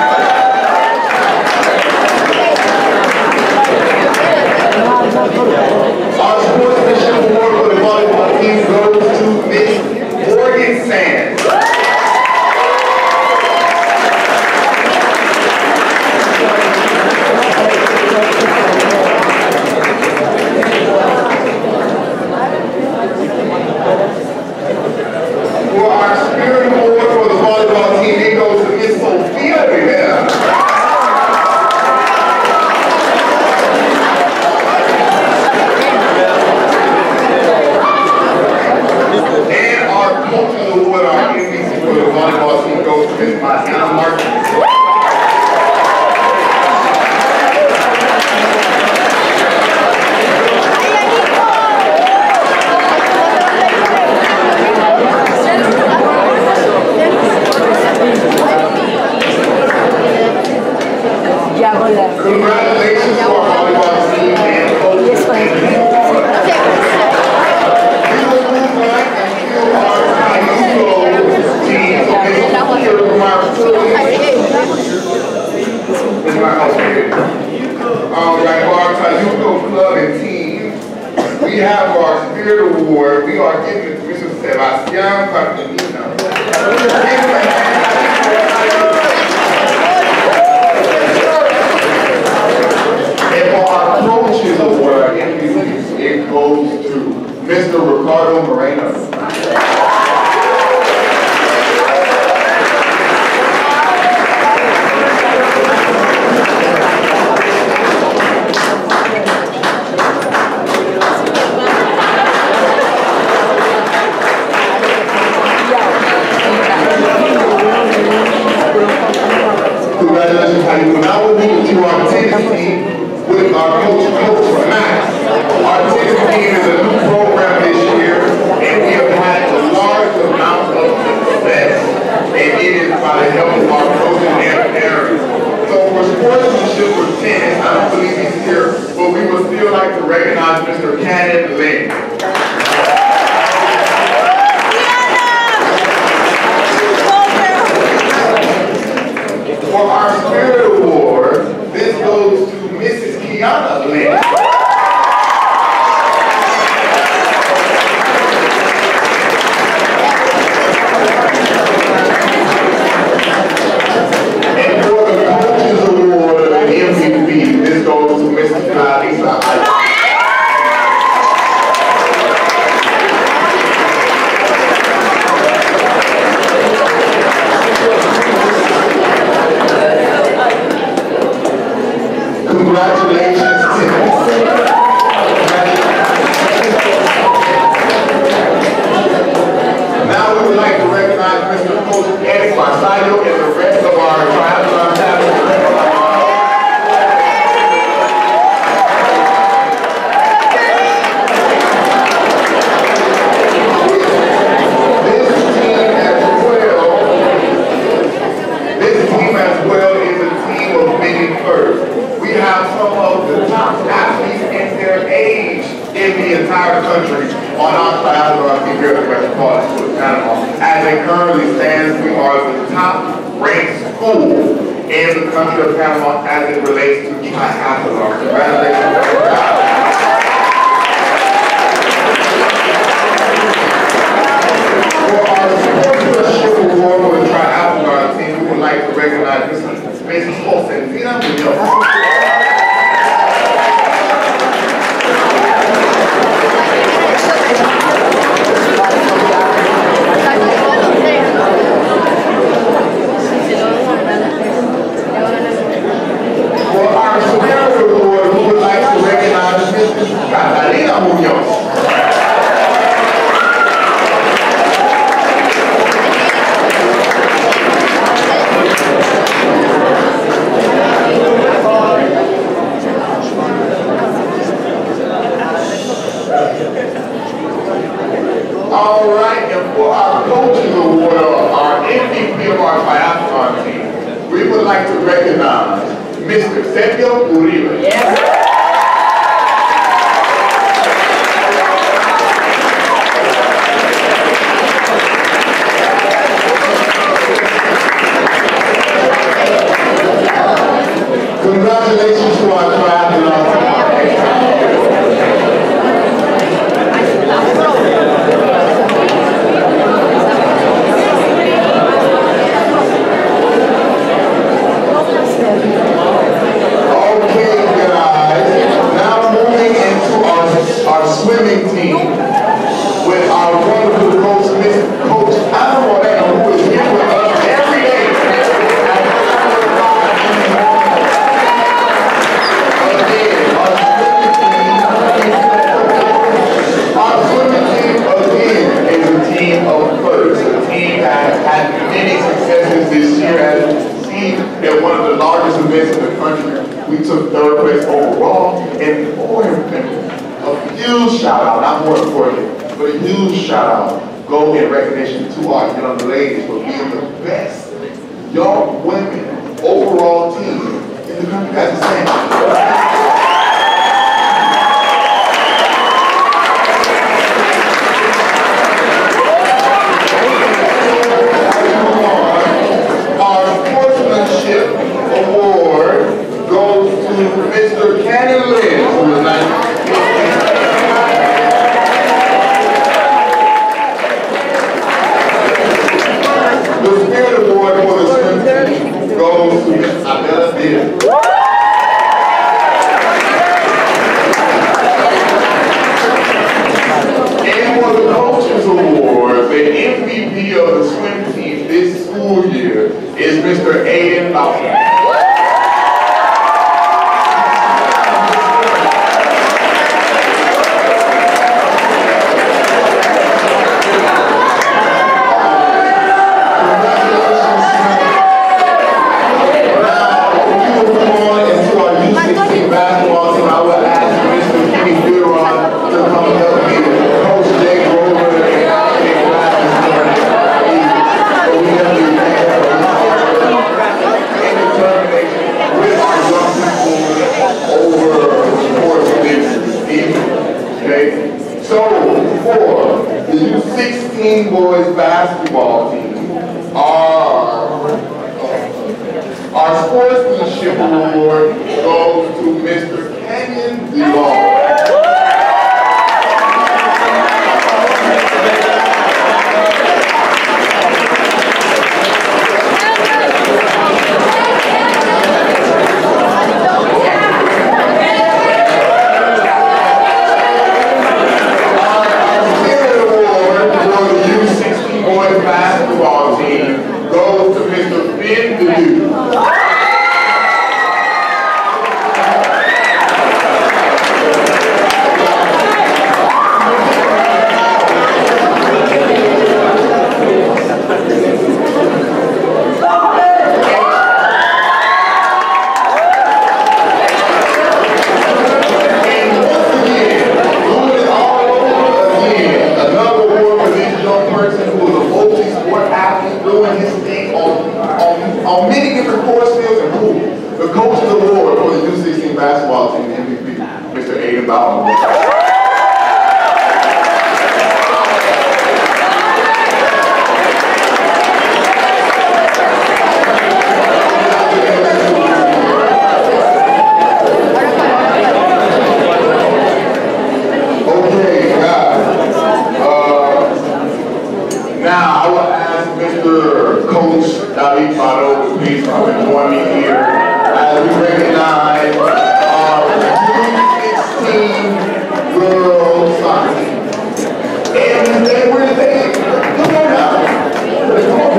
Our sportsmanship award for the volleyball team goes to Miss Morgan Sands. For our Spirit Award for the volleyball team, it goes to Miss Sophia Rivera. And our Coaches Award, our MVP for the volleyball team, goes to Miss Montana Martin. Congratulations to our volleyball team and coaches. Alright, for our Cayuco club and team, we have our Spirit Award. We are giving it to Mr. Sebastian Cardenino. And for our Coaches Award, it goes to Mr. Ricardo Moreno. to recognize Mr. Cannon Lynn. For our Spirit Award, this goes to Mrs. Kiana Lynn. And for the Coaches Award, MVP, this goes to Mrs. Clarissa. Congratulations, now we would like to recognize Mr. Coach Eric Marsayo and the rest of our triathlon staff. This team as well is a team of many firsts. We have some of the top athletes in their age in the entire country on our triathlon team here at the Metropolitan School of Panama. As it currently stands, we are the top ranked school in the country of Panama as it relates to triathlon. Congratulations. For our sportsmanship award for the triathlon team, we would like to recognize Mrs. Josefina Munoz. For our Superior Award, we would like to recognize Mrs. Catalina Munoz. All right, and for our Coaches Award, our MVP of our triathlon team, we would like to recognize Mr. Sergio Uribe. Congratulations to our triathlon team. Swimming team with our wonderful coach, Coach Ana Moreno, who is here with us every day. Again, our swimming team again is a team of firsts. The team has had many successes this year, as you can see, at one of the largest events in the country. We took 3rd place overall, and a huge shout out, not more importantly, but a huge shout out go in recognition to our young ladies for being the best young women overall team in the country. That's the same. Our sportsmanship award goes to Mr. Cannon Lynn, who is like the Spirit Award for the swim team goes to Ms. Adela Diaz. And for the Coaches Award, the MVP of the swim team this school year is Mr. Aiden Lawson. Basketball team, I will ask Mr. Kenny Duron to come and help me coach Jake Rover and Jake Glasses. for the U16 boys basketball team, our sportsmanship award goes to Mr. Kenyon DeLong. Basketball team goes to Mr. Finn DeDue. Doing his thing on many different course fields and pools. The Coach's Award for the U16 basketball team MVP, Mr. Aiden Bowden. Okay, guys. Now I will ask Mr. Coach David Pardo to please come and join me here as we recognize our U16 girls soccer team. And where's they? Come on now. Come on,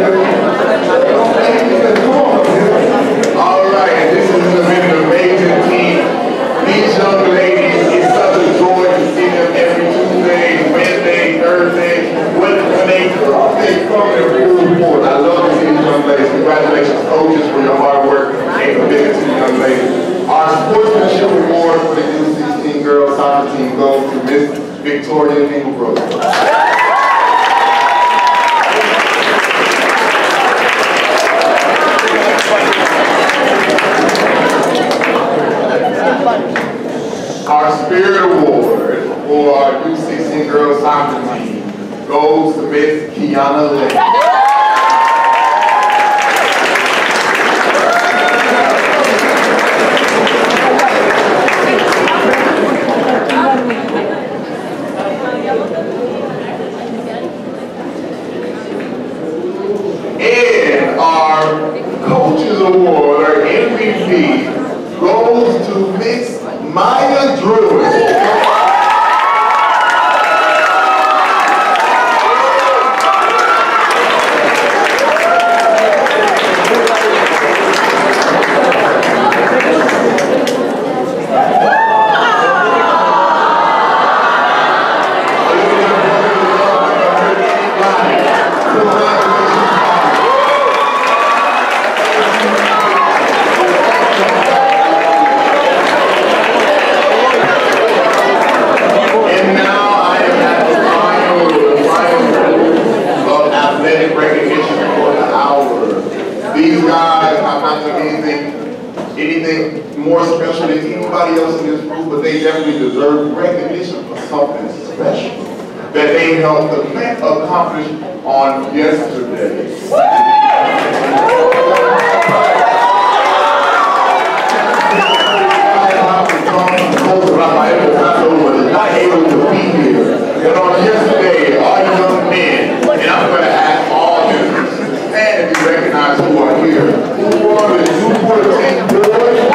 come on. All right, this has been an amazing team. These young ladies, it's such a joy to see them every Tuesday, Wednesday, Thursday. When they come and move forward. I love to see these young ladies. Congratulations, coaches, for your hard work and commitment to the young ladies. Our sportsmanship award for the U16 girls soccer team goes to Miss Victoria Engelbrook. Our Spirit Award for our U16 girls soccer team goes to Miss Kiana Lynn. And our Coaches Award, our MVP, goes to Miss Maya Druid. Anything more special than anybody else in this group, but they definitely deserve recognition for something special that they helped accomplish on yesterday. Not able to be here. And on yesterday, all you young men, and I'm going to ask all of you to stand and be recognized who are here. Who are the U14 boys?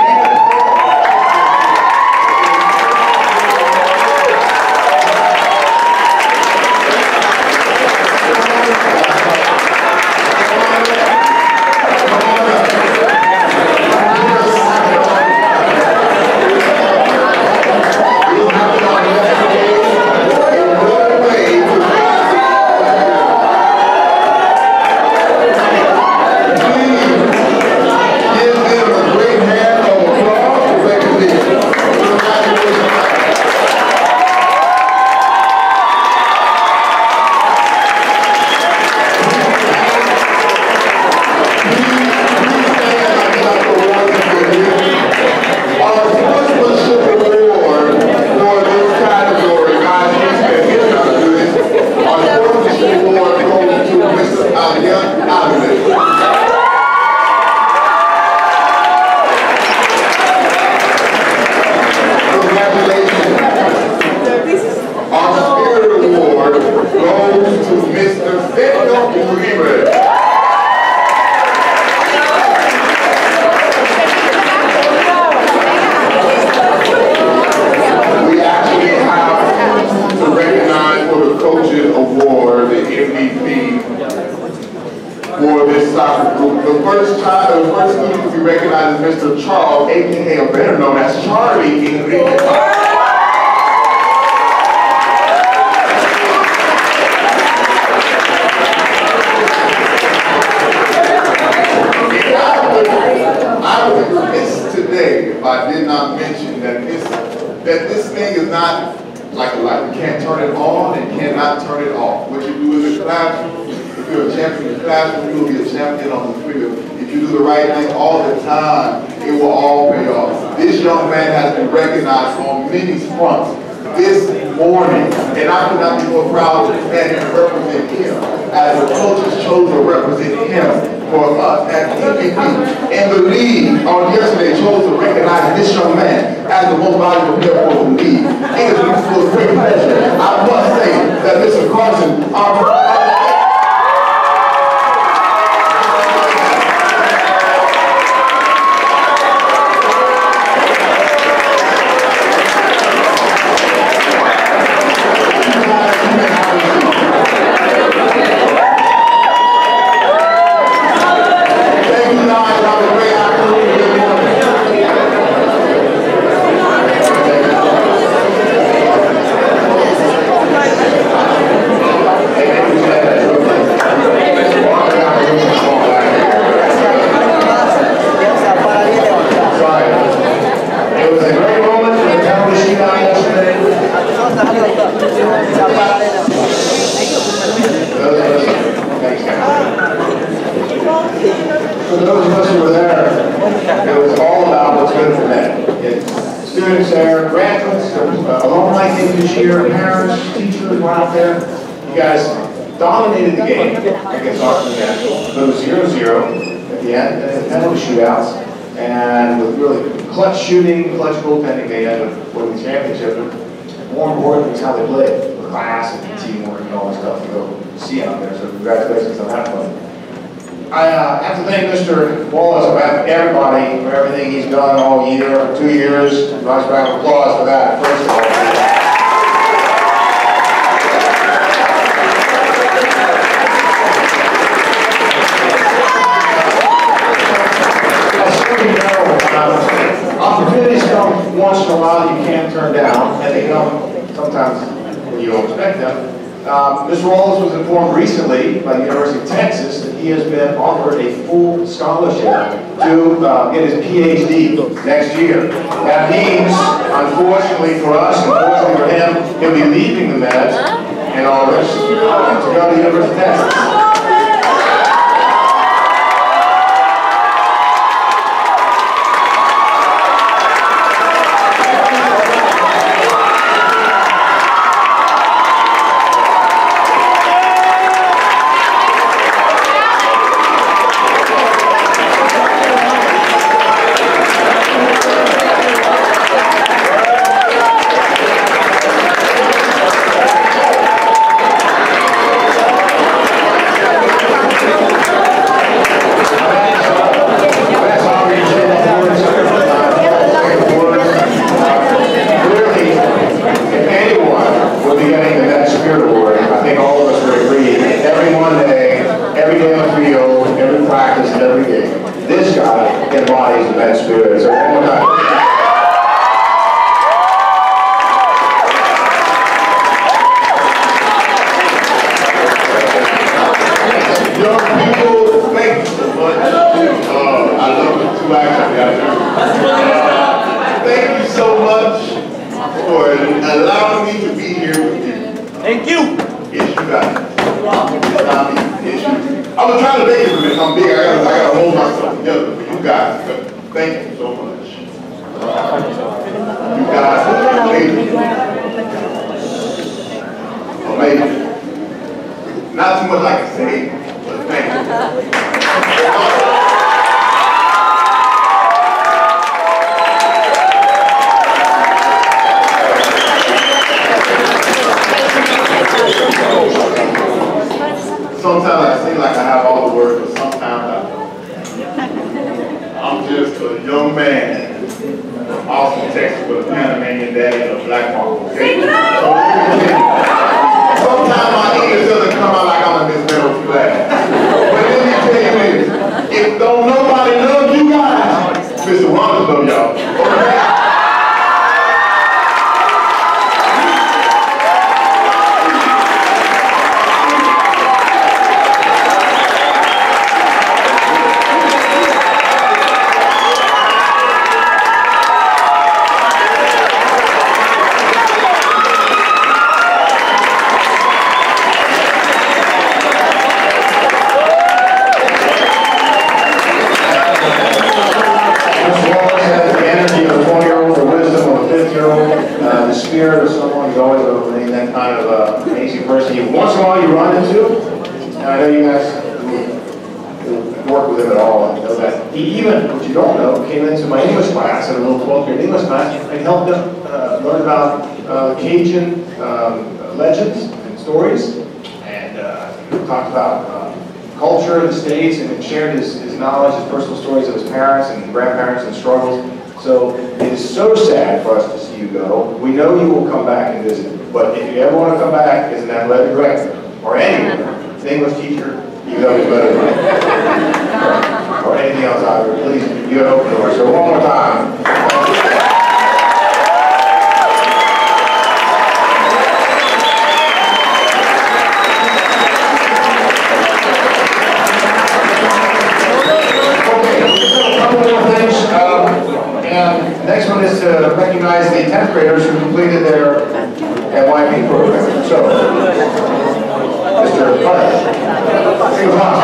is not like a light. You can't turn it on and cannot turn it off. What you do in the classroom, if you're a champion in the classroom, you will be a champion on the field. If you do the right thing all the time, it will all pay off. This young man has been recognized on many fronts this morning, and I could not be more proud to stand and represent him as the coaches chose to represent him for us at MVP. And the league on yesterday chose to recognize this young man as the most valuable player for the league. It is with great pleasure. I must say that Mr. Carson, for those of us who were there, it was all about what's good for them. Students there, graduates, alumni came this year, parents, teachers were out there. You guys dominated the game against Austin National. It was 0-0 at the end, and penalty shootouts, and with really clutch shooting, clutch goaltending, they ended up winning the championship. More important is how they played, the class and the teamwork and all that stuff to go see out there. So congratulations on that one. I have to thank Mr. Wallace about everybody for everything he's done all year, 2 years. Nice round of applause for that, first of all. Opportunities come once in a while you can't turn down, and they come sometimes when you don't expect them. Mr. Wallace was informed recently by the University of Texas that he has been offered a full scholarship to get his PhD next year. That means, unfortunately for us, unfortunately for him, he'll be leaving the Mets in August to go to the University of Texas. This guy embodies the Met spirit. So one more time. Young people, thank you so much. I love the two actions y'all do. Thank you so much for allowing me to be here with you. Thank you. Yes, you got it. I'm gonna try to make it a minute. I'm big. I gotta hold myself together. But you guys, thank you so much. You guys are amazing. Amazing. Not too much I can say, but thank you. Sometimes I seem like I have all the words, but sometimes I don't. I'm just a young man from Austin, Texas, with a Panamanian daddy and a black mom. Okay? Sometimes my English doesn't come out like I'm in this middle class. But let me tell you this: if don't nobody love you guys, Mr. Rogers love y'all. Okay? Sean's always a that kind of amazing person. Once in a while you run into, and I know you guys who work with him at all, and know that he even, which you don't know, came into my English class, at a little 12th grade English class, and helped them learn about Cajun legends and stories, and talked about culture of the States, and shared his knowledge, his personal stories of his parents and grandparents and struggles. So it is so sad for us to see you go. We know you will come back and visit, but if you ever want to come back as an athletic director, or anyone, an English teacher, you know he's better than me. Or anything else out there, please, you have open doors. So one more time. Next one is to recognize the 10th graders who completed their NYP program. So, Mr. Clark, take a box,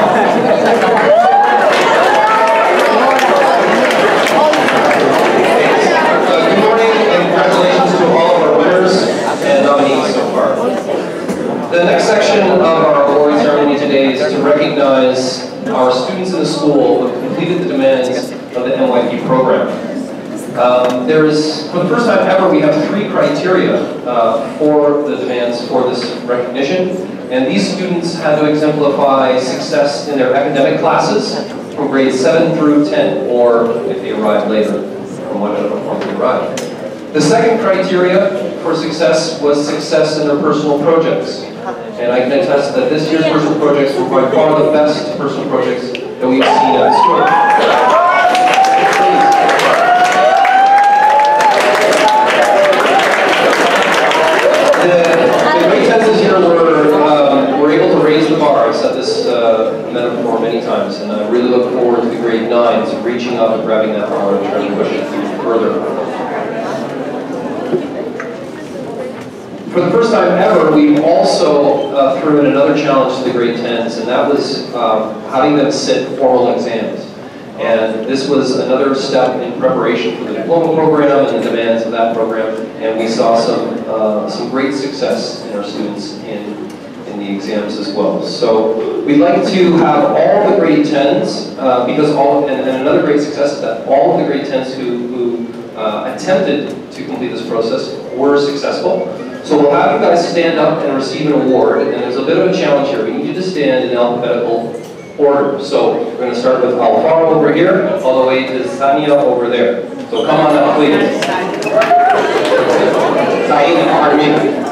Good morning and congratulations to all of our winners and nominees so far. The next section of our award ceremony today is to recognize our students in the school who completed the demands of the NYP program. There is, for the first time ever, we have 3 criteria for the demands for this recognition. And these students had to exemplify success in their academic classes from grades 7 through 10, or if they arrived later, from whatever point they arrived. The second criteria for success was success in their personal projects. And I can attest that this year's personal projects were by far the best personal projects that we've seen at the school. The grade 10s this year were able to raise the bar. I've said this metaphor many times, and I really look forward to the grade 9s reaching up and grabbing that bar and trying to push it further. For the first time ever, we also threw in another challenge to the grade 10s, and that was having them sit formal exams. And this was another step in preparation for the diploma program and the demands of that program. And we saw some great success in our students in the exams as well. So we'd like to have all the grade 10s, because and another great success is that all of the grade 10s who attempted to complete this process were successful. So we'll have you guys stand up and receive an award. And there's a bit of a challenge here. We need you to stand in alphabetical order. So we're going to start with Alfaro over here, all the way to Sania over there. So come on up, please. Saeed, pardon me.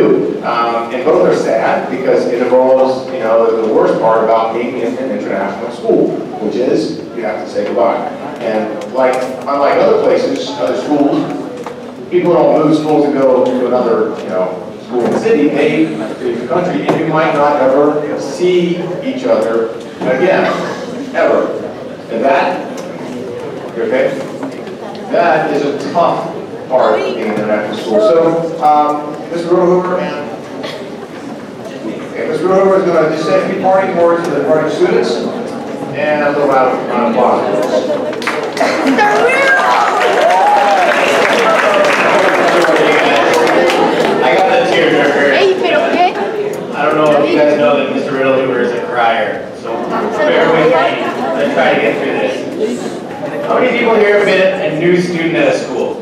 too. And both are sad because it involves, you know, the worst part about being in an international school, which is you have to say goodbye. And unlike other places, other schools, people don't move schools to go to another, you know, school in the city. They leave the country, and you might not ever see each other again, ever. And that, you okay? That is a tough part of being in international school. So, Ms. Rohoover and Ms. Rohoover is going to just say a few parting words to the parting students and a little round of applause. I got a tearjerker. I don't know if you guys know that Mr. Rohoover is a crier, so bear with me. Let's try to get through this. How many people here have been a new student at a school?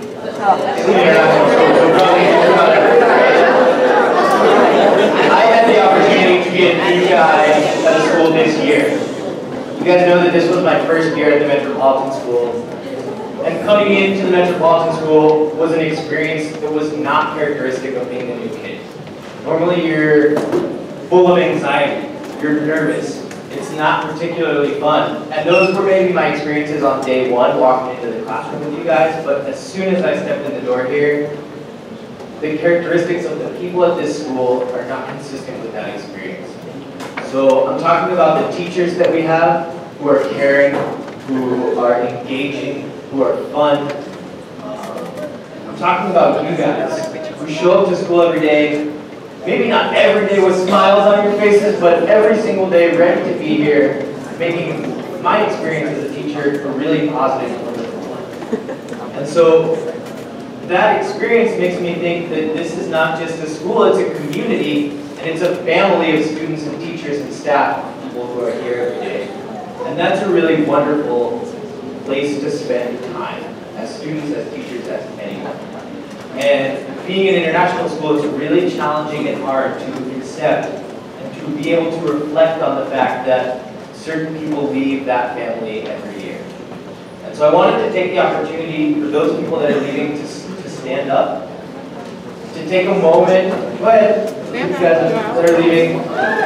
I had the opportunity to be a new guy at a school this year. You guys know that this was my first year at the Metropolitan School. And coming into the Metropolitan School was an experience that was not characteristic of being a new kid. Normally you're full of anxiety, you're nervous, it's not particularly fun. And those were maybe my experiences on day one, walking into the classroom with you guys, but as soon as I stepped in the door here, the characteristics of the people at this school are not consistent with that experience. So I'm talking about the teachers that we have, who are caring, who are engaging, who are fun. I'm talking about you guys, who show up to school every day, maybe not every day with smiles on your faces, but every single day ready to be here, making my experience as a teacher a really positive and wonderful one. And so that experience makes me think that this is not just a school, it's a community, and it's a family of students and teachers and staff and people who are here every day. And that's a really wonderful place to spend time, as students, as teachers, as anyone. And being in an international school is really challenging and hard to accept and to be able to reflect on the fact that certain people leave that family every year. And so I wanted to take the opportunity for those people that are leaving to stand up, to take a moment. Go ahead, you guys that are leaving.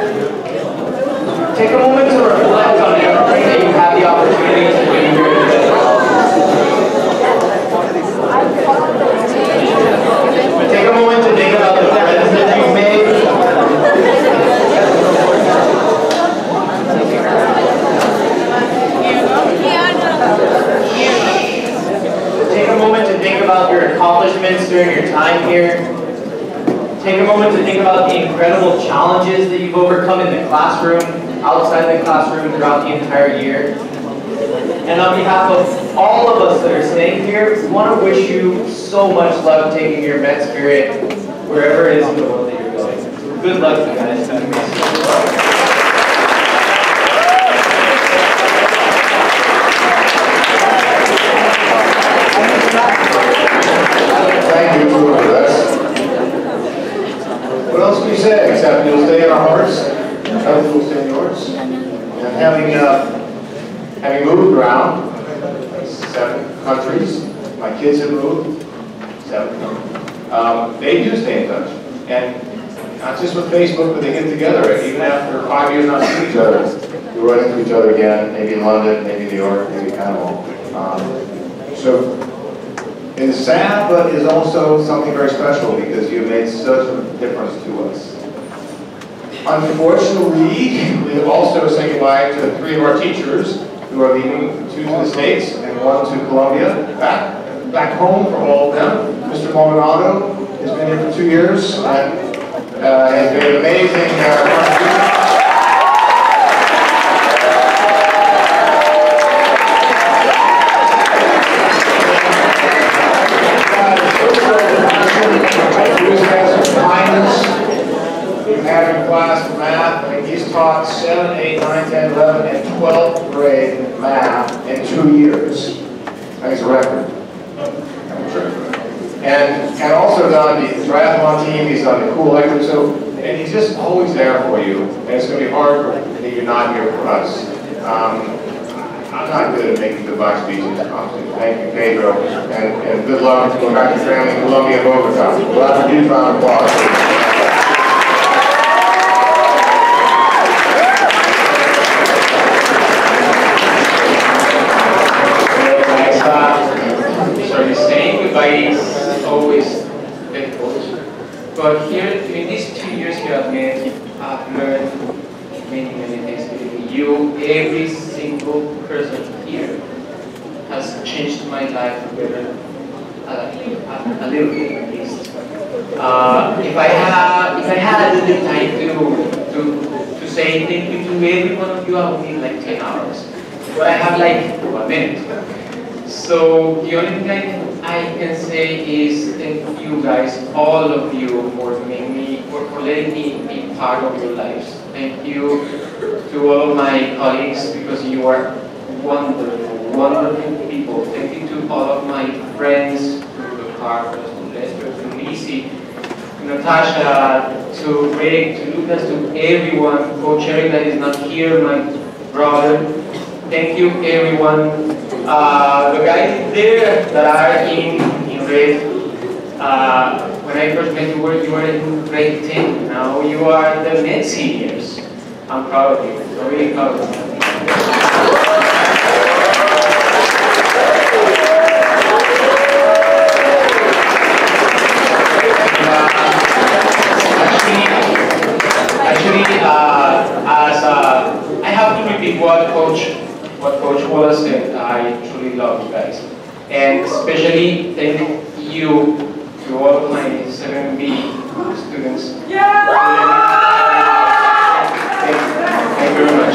Take a moment to reflect on everything that you have the opportunity to do here today. Take a moment to think about the friends that you've made. Take a moment to think about your accomplishments during your time here. Take a moment to think about the incredible challenges that you've overcome in the classroom, outside the classroom, throughout the entire year. And on behalf of all of us that are staying here, we want to wish you so much luck taking your Met spirit wherever it is in the world that you're going. So good luck, you guys. Thank you for this. What else can you say except you'll stay in our hearts, health will stay in yours, and having moved around 7 countries, my kids have moved 7. They do stay in touch, and not just with Facebook, but they get together. Even after 5 years not seeing each other, we run into each other again. Maybe in London, maybe New York, maybe Panama. So it is sad, but it is also something very special because you have made such a difference to us. Unfortunately, we have also said goodbye to 3 of our teachers who are leaving, 2 to the States and 1 to Colombia, back home for all of them. Mr. Maldonado has been here for 2 years and has been an amazing contribution. Having class for math, I mean, he's taught 7, 8, 9, 10, 11, and 12th grade math in 2 years. That's a record. And also done the triathlon team, he's done the cool lecture, so, and he's just always there for you. And it's going to be hard that you're not here for us. I'm not good at making goodbye speeches, honestly. Thank you, Pedro, and good luck going back to your family in Colombia, Bogota. We'll have a huge round of applause. Sorry, saying goodbye is always difficult. But here, in these 2 years here at Met, I've learned many things. You, every single person here, has changed my life for better, a little bit at least. If I had a little time to say thank you to every one of you, I would need like 10 hours. But I have like 1 minute. So the only thing I can say is thank you guys, all of you, for letting me be part of your lives. Thank you to all of my colleagues, because you are wonderful, wonderful people. Thank you to all of my friends, to Carlos, to Lester, to Lizzie, to Natasha, to Rick, to Lucas, to everyone, Coach Eric that is not here, my brother. Thank you everyone. The guys there that are in red, when I first met you were in grade 10. Now you are the mid seniors. I'm proud of you. I'm really proud of you. I have to repeat what Coach Wallace said. I truly love you guys, and especially thank you to all of my 7B students. Thank you very much.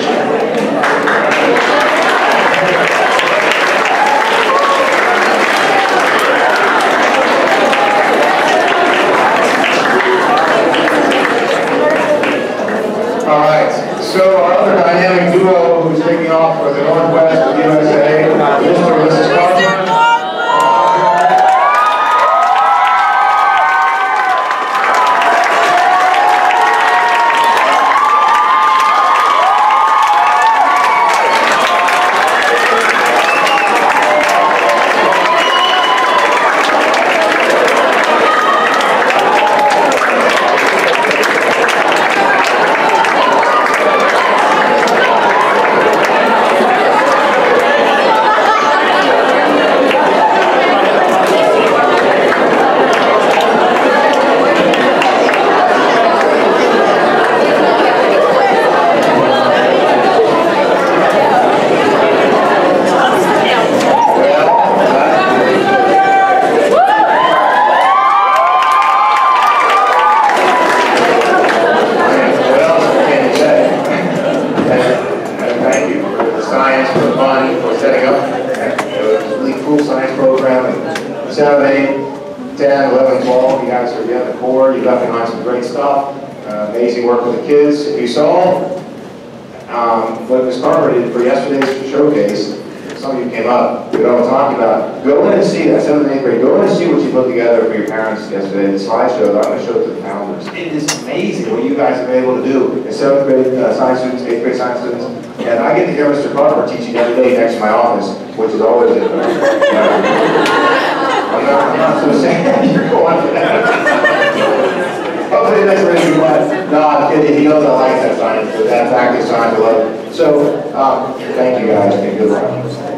All right, so our other dynamic duo who's taking off for the Northwest of the USA, Mr. and Mrs. Carter. What Ms. Carver did for yesterday's showcase, some of you came up, we know what I'm talking about. Go in and see that, 7th and 8th grade. Go in and see what you put together for your parents yesterday. The slideshow that I'm going to show to the founders. It is amazing what you guys have been able to do. In 7th grade science students, 8th grade science students. And I get to hear Mr. Carver teaching every day next to my office, which is always I'm not so sad you're going for that. Hopefully that's really good one. No, I'm kidding. He knows I like that science, but that's active science. I love it. So, thank you guys, and good luck.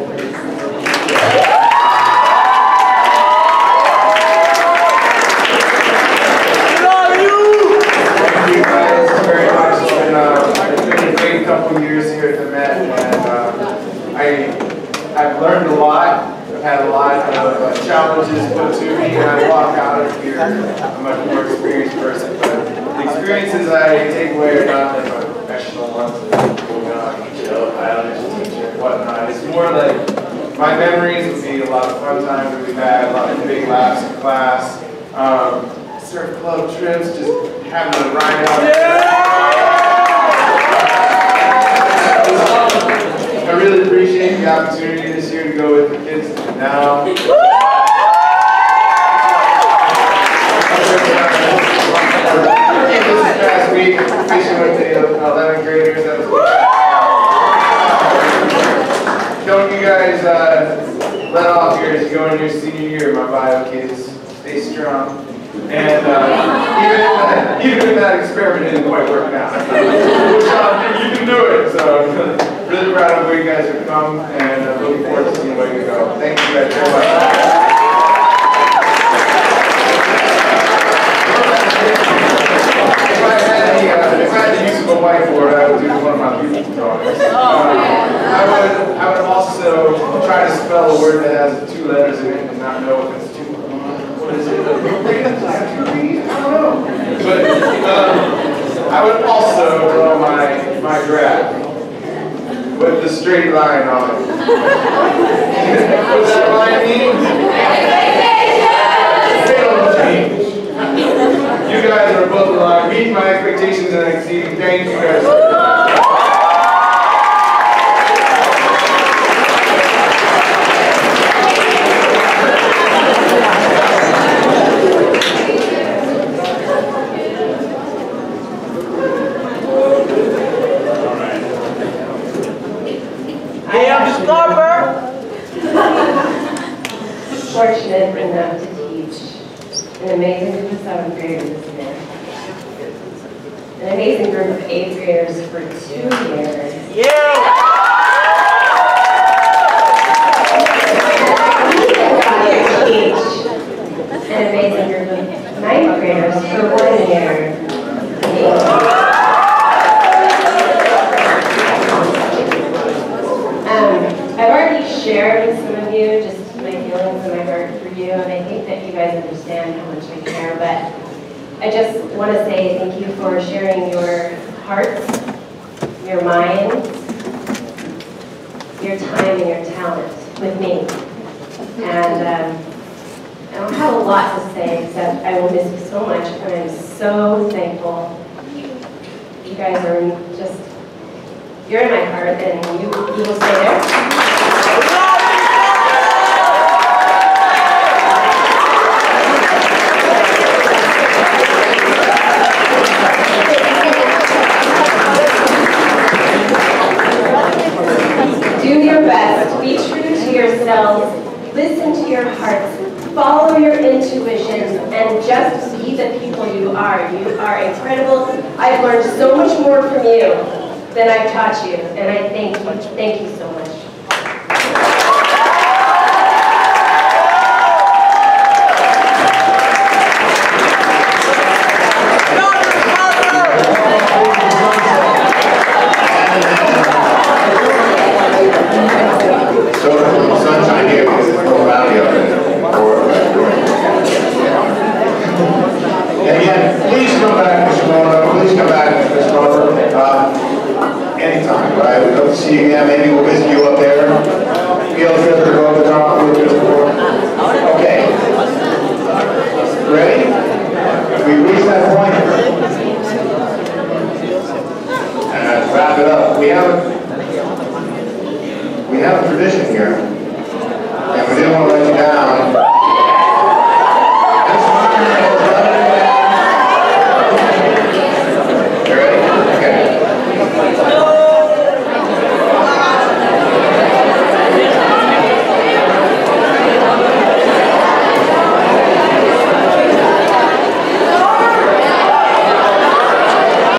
Thank you guys very much. It's been a great couple years here at the Met, and I've learned a lot. I've had a lot of challenges put to me, and I walk out of here a much more experienced person. But the experiences I take away are not like my professional ones, I don't teacher and whatnot. It's more like my memories would be a lot of fun times that we've had, a lot of big laughs in class, surf club trips, just having a ride out. I really appreciate the opportunity this year to go with the kids now. This past week, fishing with the 11th graders. That was go into your senior year, my bio, kids, stay strong. And even if that experiment didn't quite work out, you can do it. So really proud of where you guys have come, and looking forward to seeing where you go. Thank you guys very much. If I had the use of a whiteboard, I would do one of my beautiful drawings. I would also try to spell a word that has 2 letters in it and not know if it's 2. What is it? I don't know. But I would also draw my graph with the straight line on it. What's that line mean? Fail change. You guys are above the line. Meet my expectations and exceeding. Thank you guys. Fortunate enough to teach an amazing group of 7th graders this year, an amazing group of 8th graders for 2 years. Yeah! An amazing group of 9th graders for 1 year. I've already shared with some of you just my feelings and my heart for you, and I think that you guys understand how much I care, but I just want to say thank you for sharing your hearts, your minds, your time, and your talent with me. And I don't have a lot to say except I will miss you so much, and I'm so thankful. You guys are just, you're in my heart, and you will stay there. Do your best, be true to yourselves, listen to your hearts, follow your intuitions, and just be the people you are. You are incredible. I've learned so much more from you than I've taught you, and I thank you so much. Sunshine here because it's so cloudy up there. And again, please come back, Mr. Mona. Please come back, Mr. Mona. Anytime, right? We'd love to see you again. Maybe we'll visit you up there.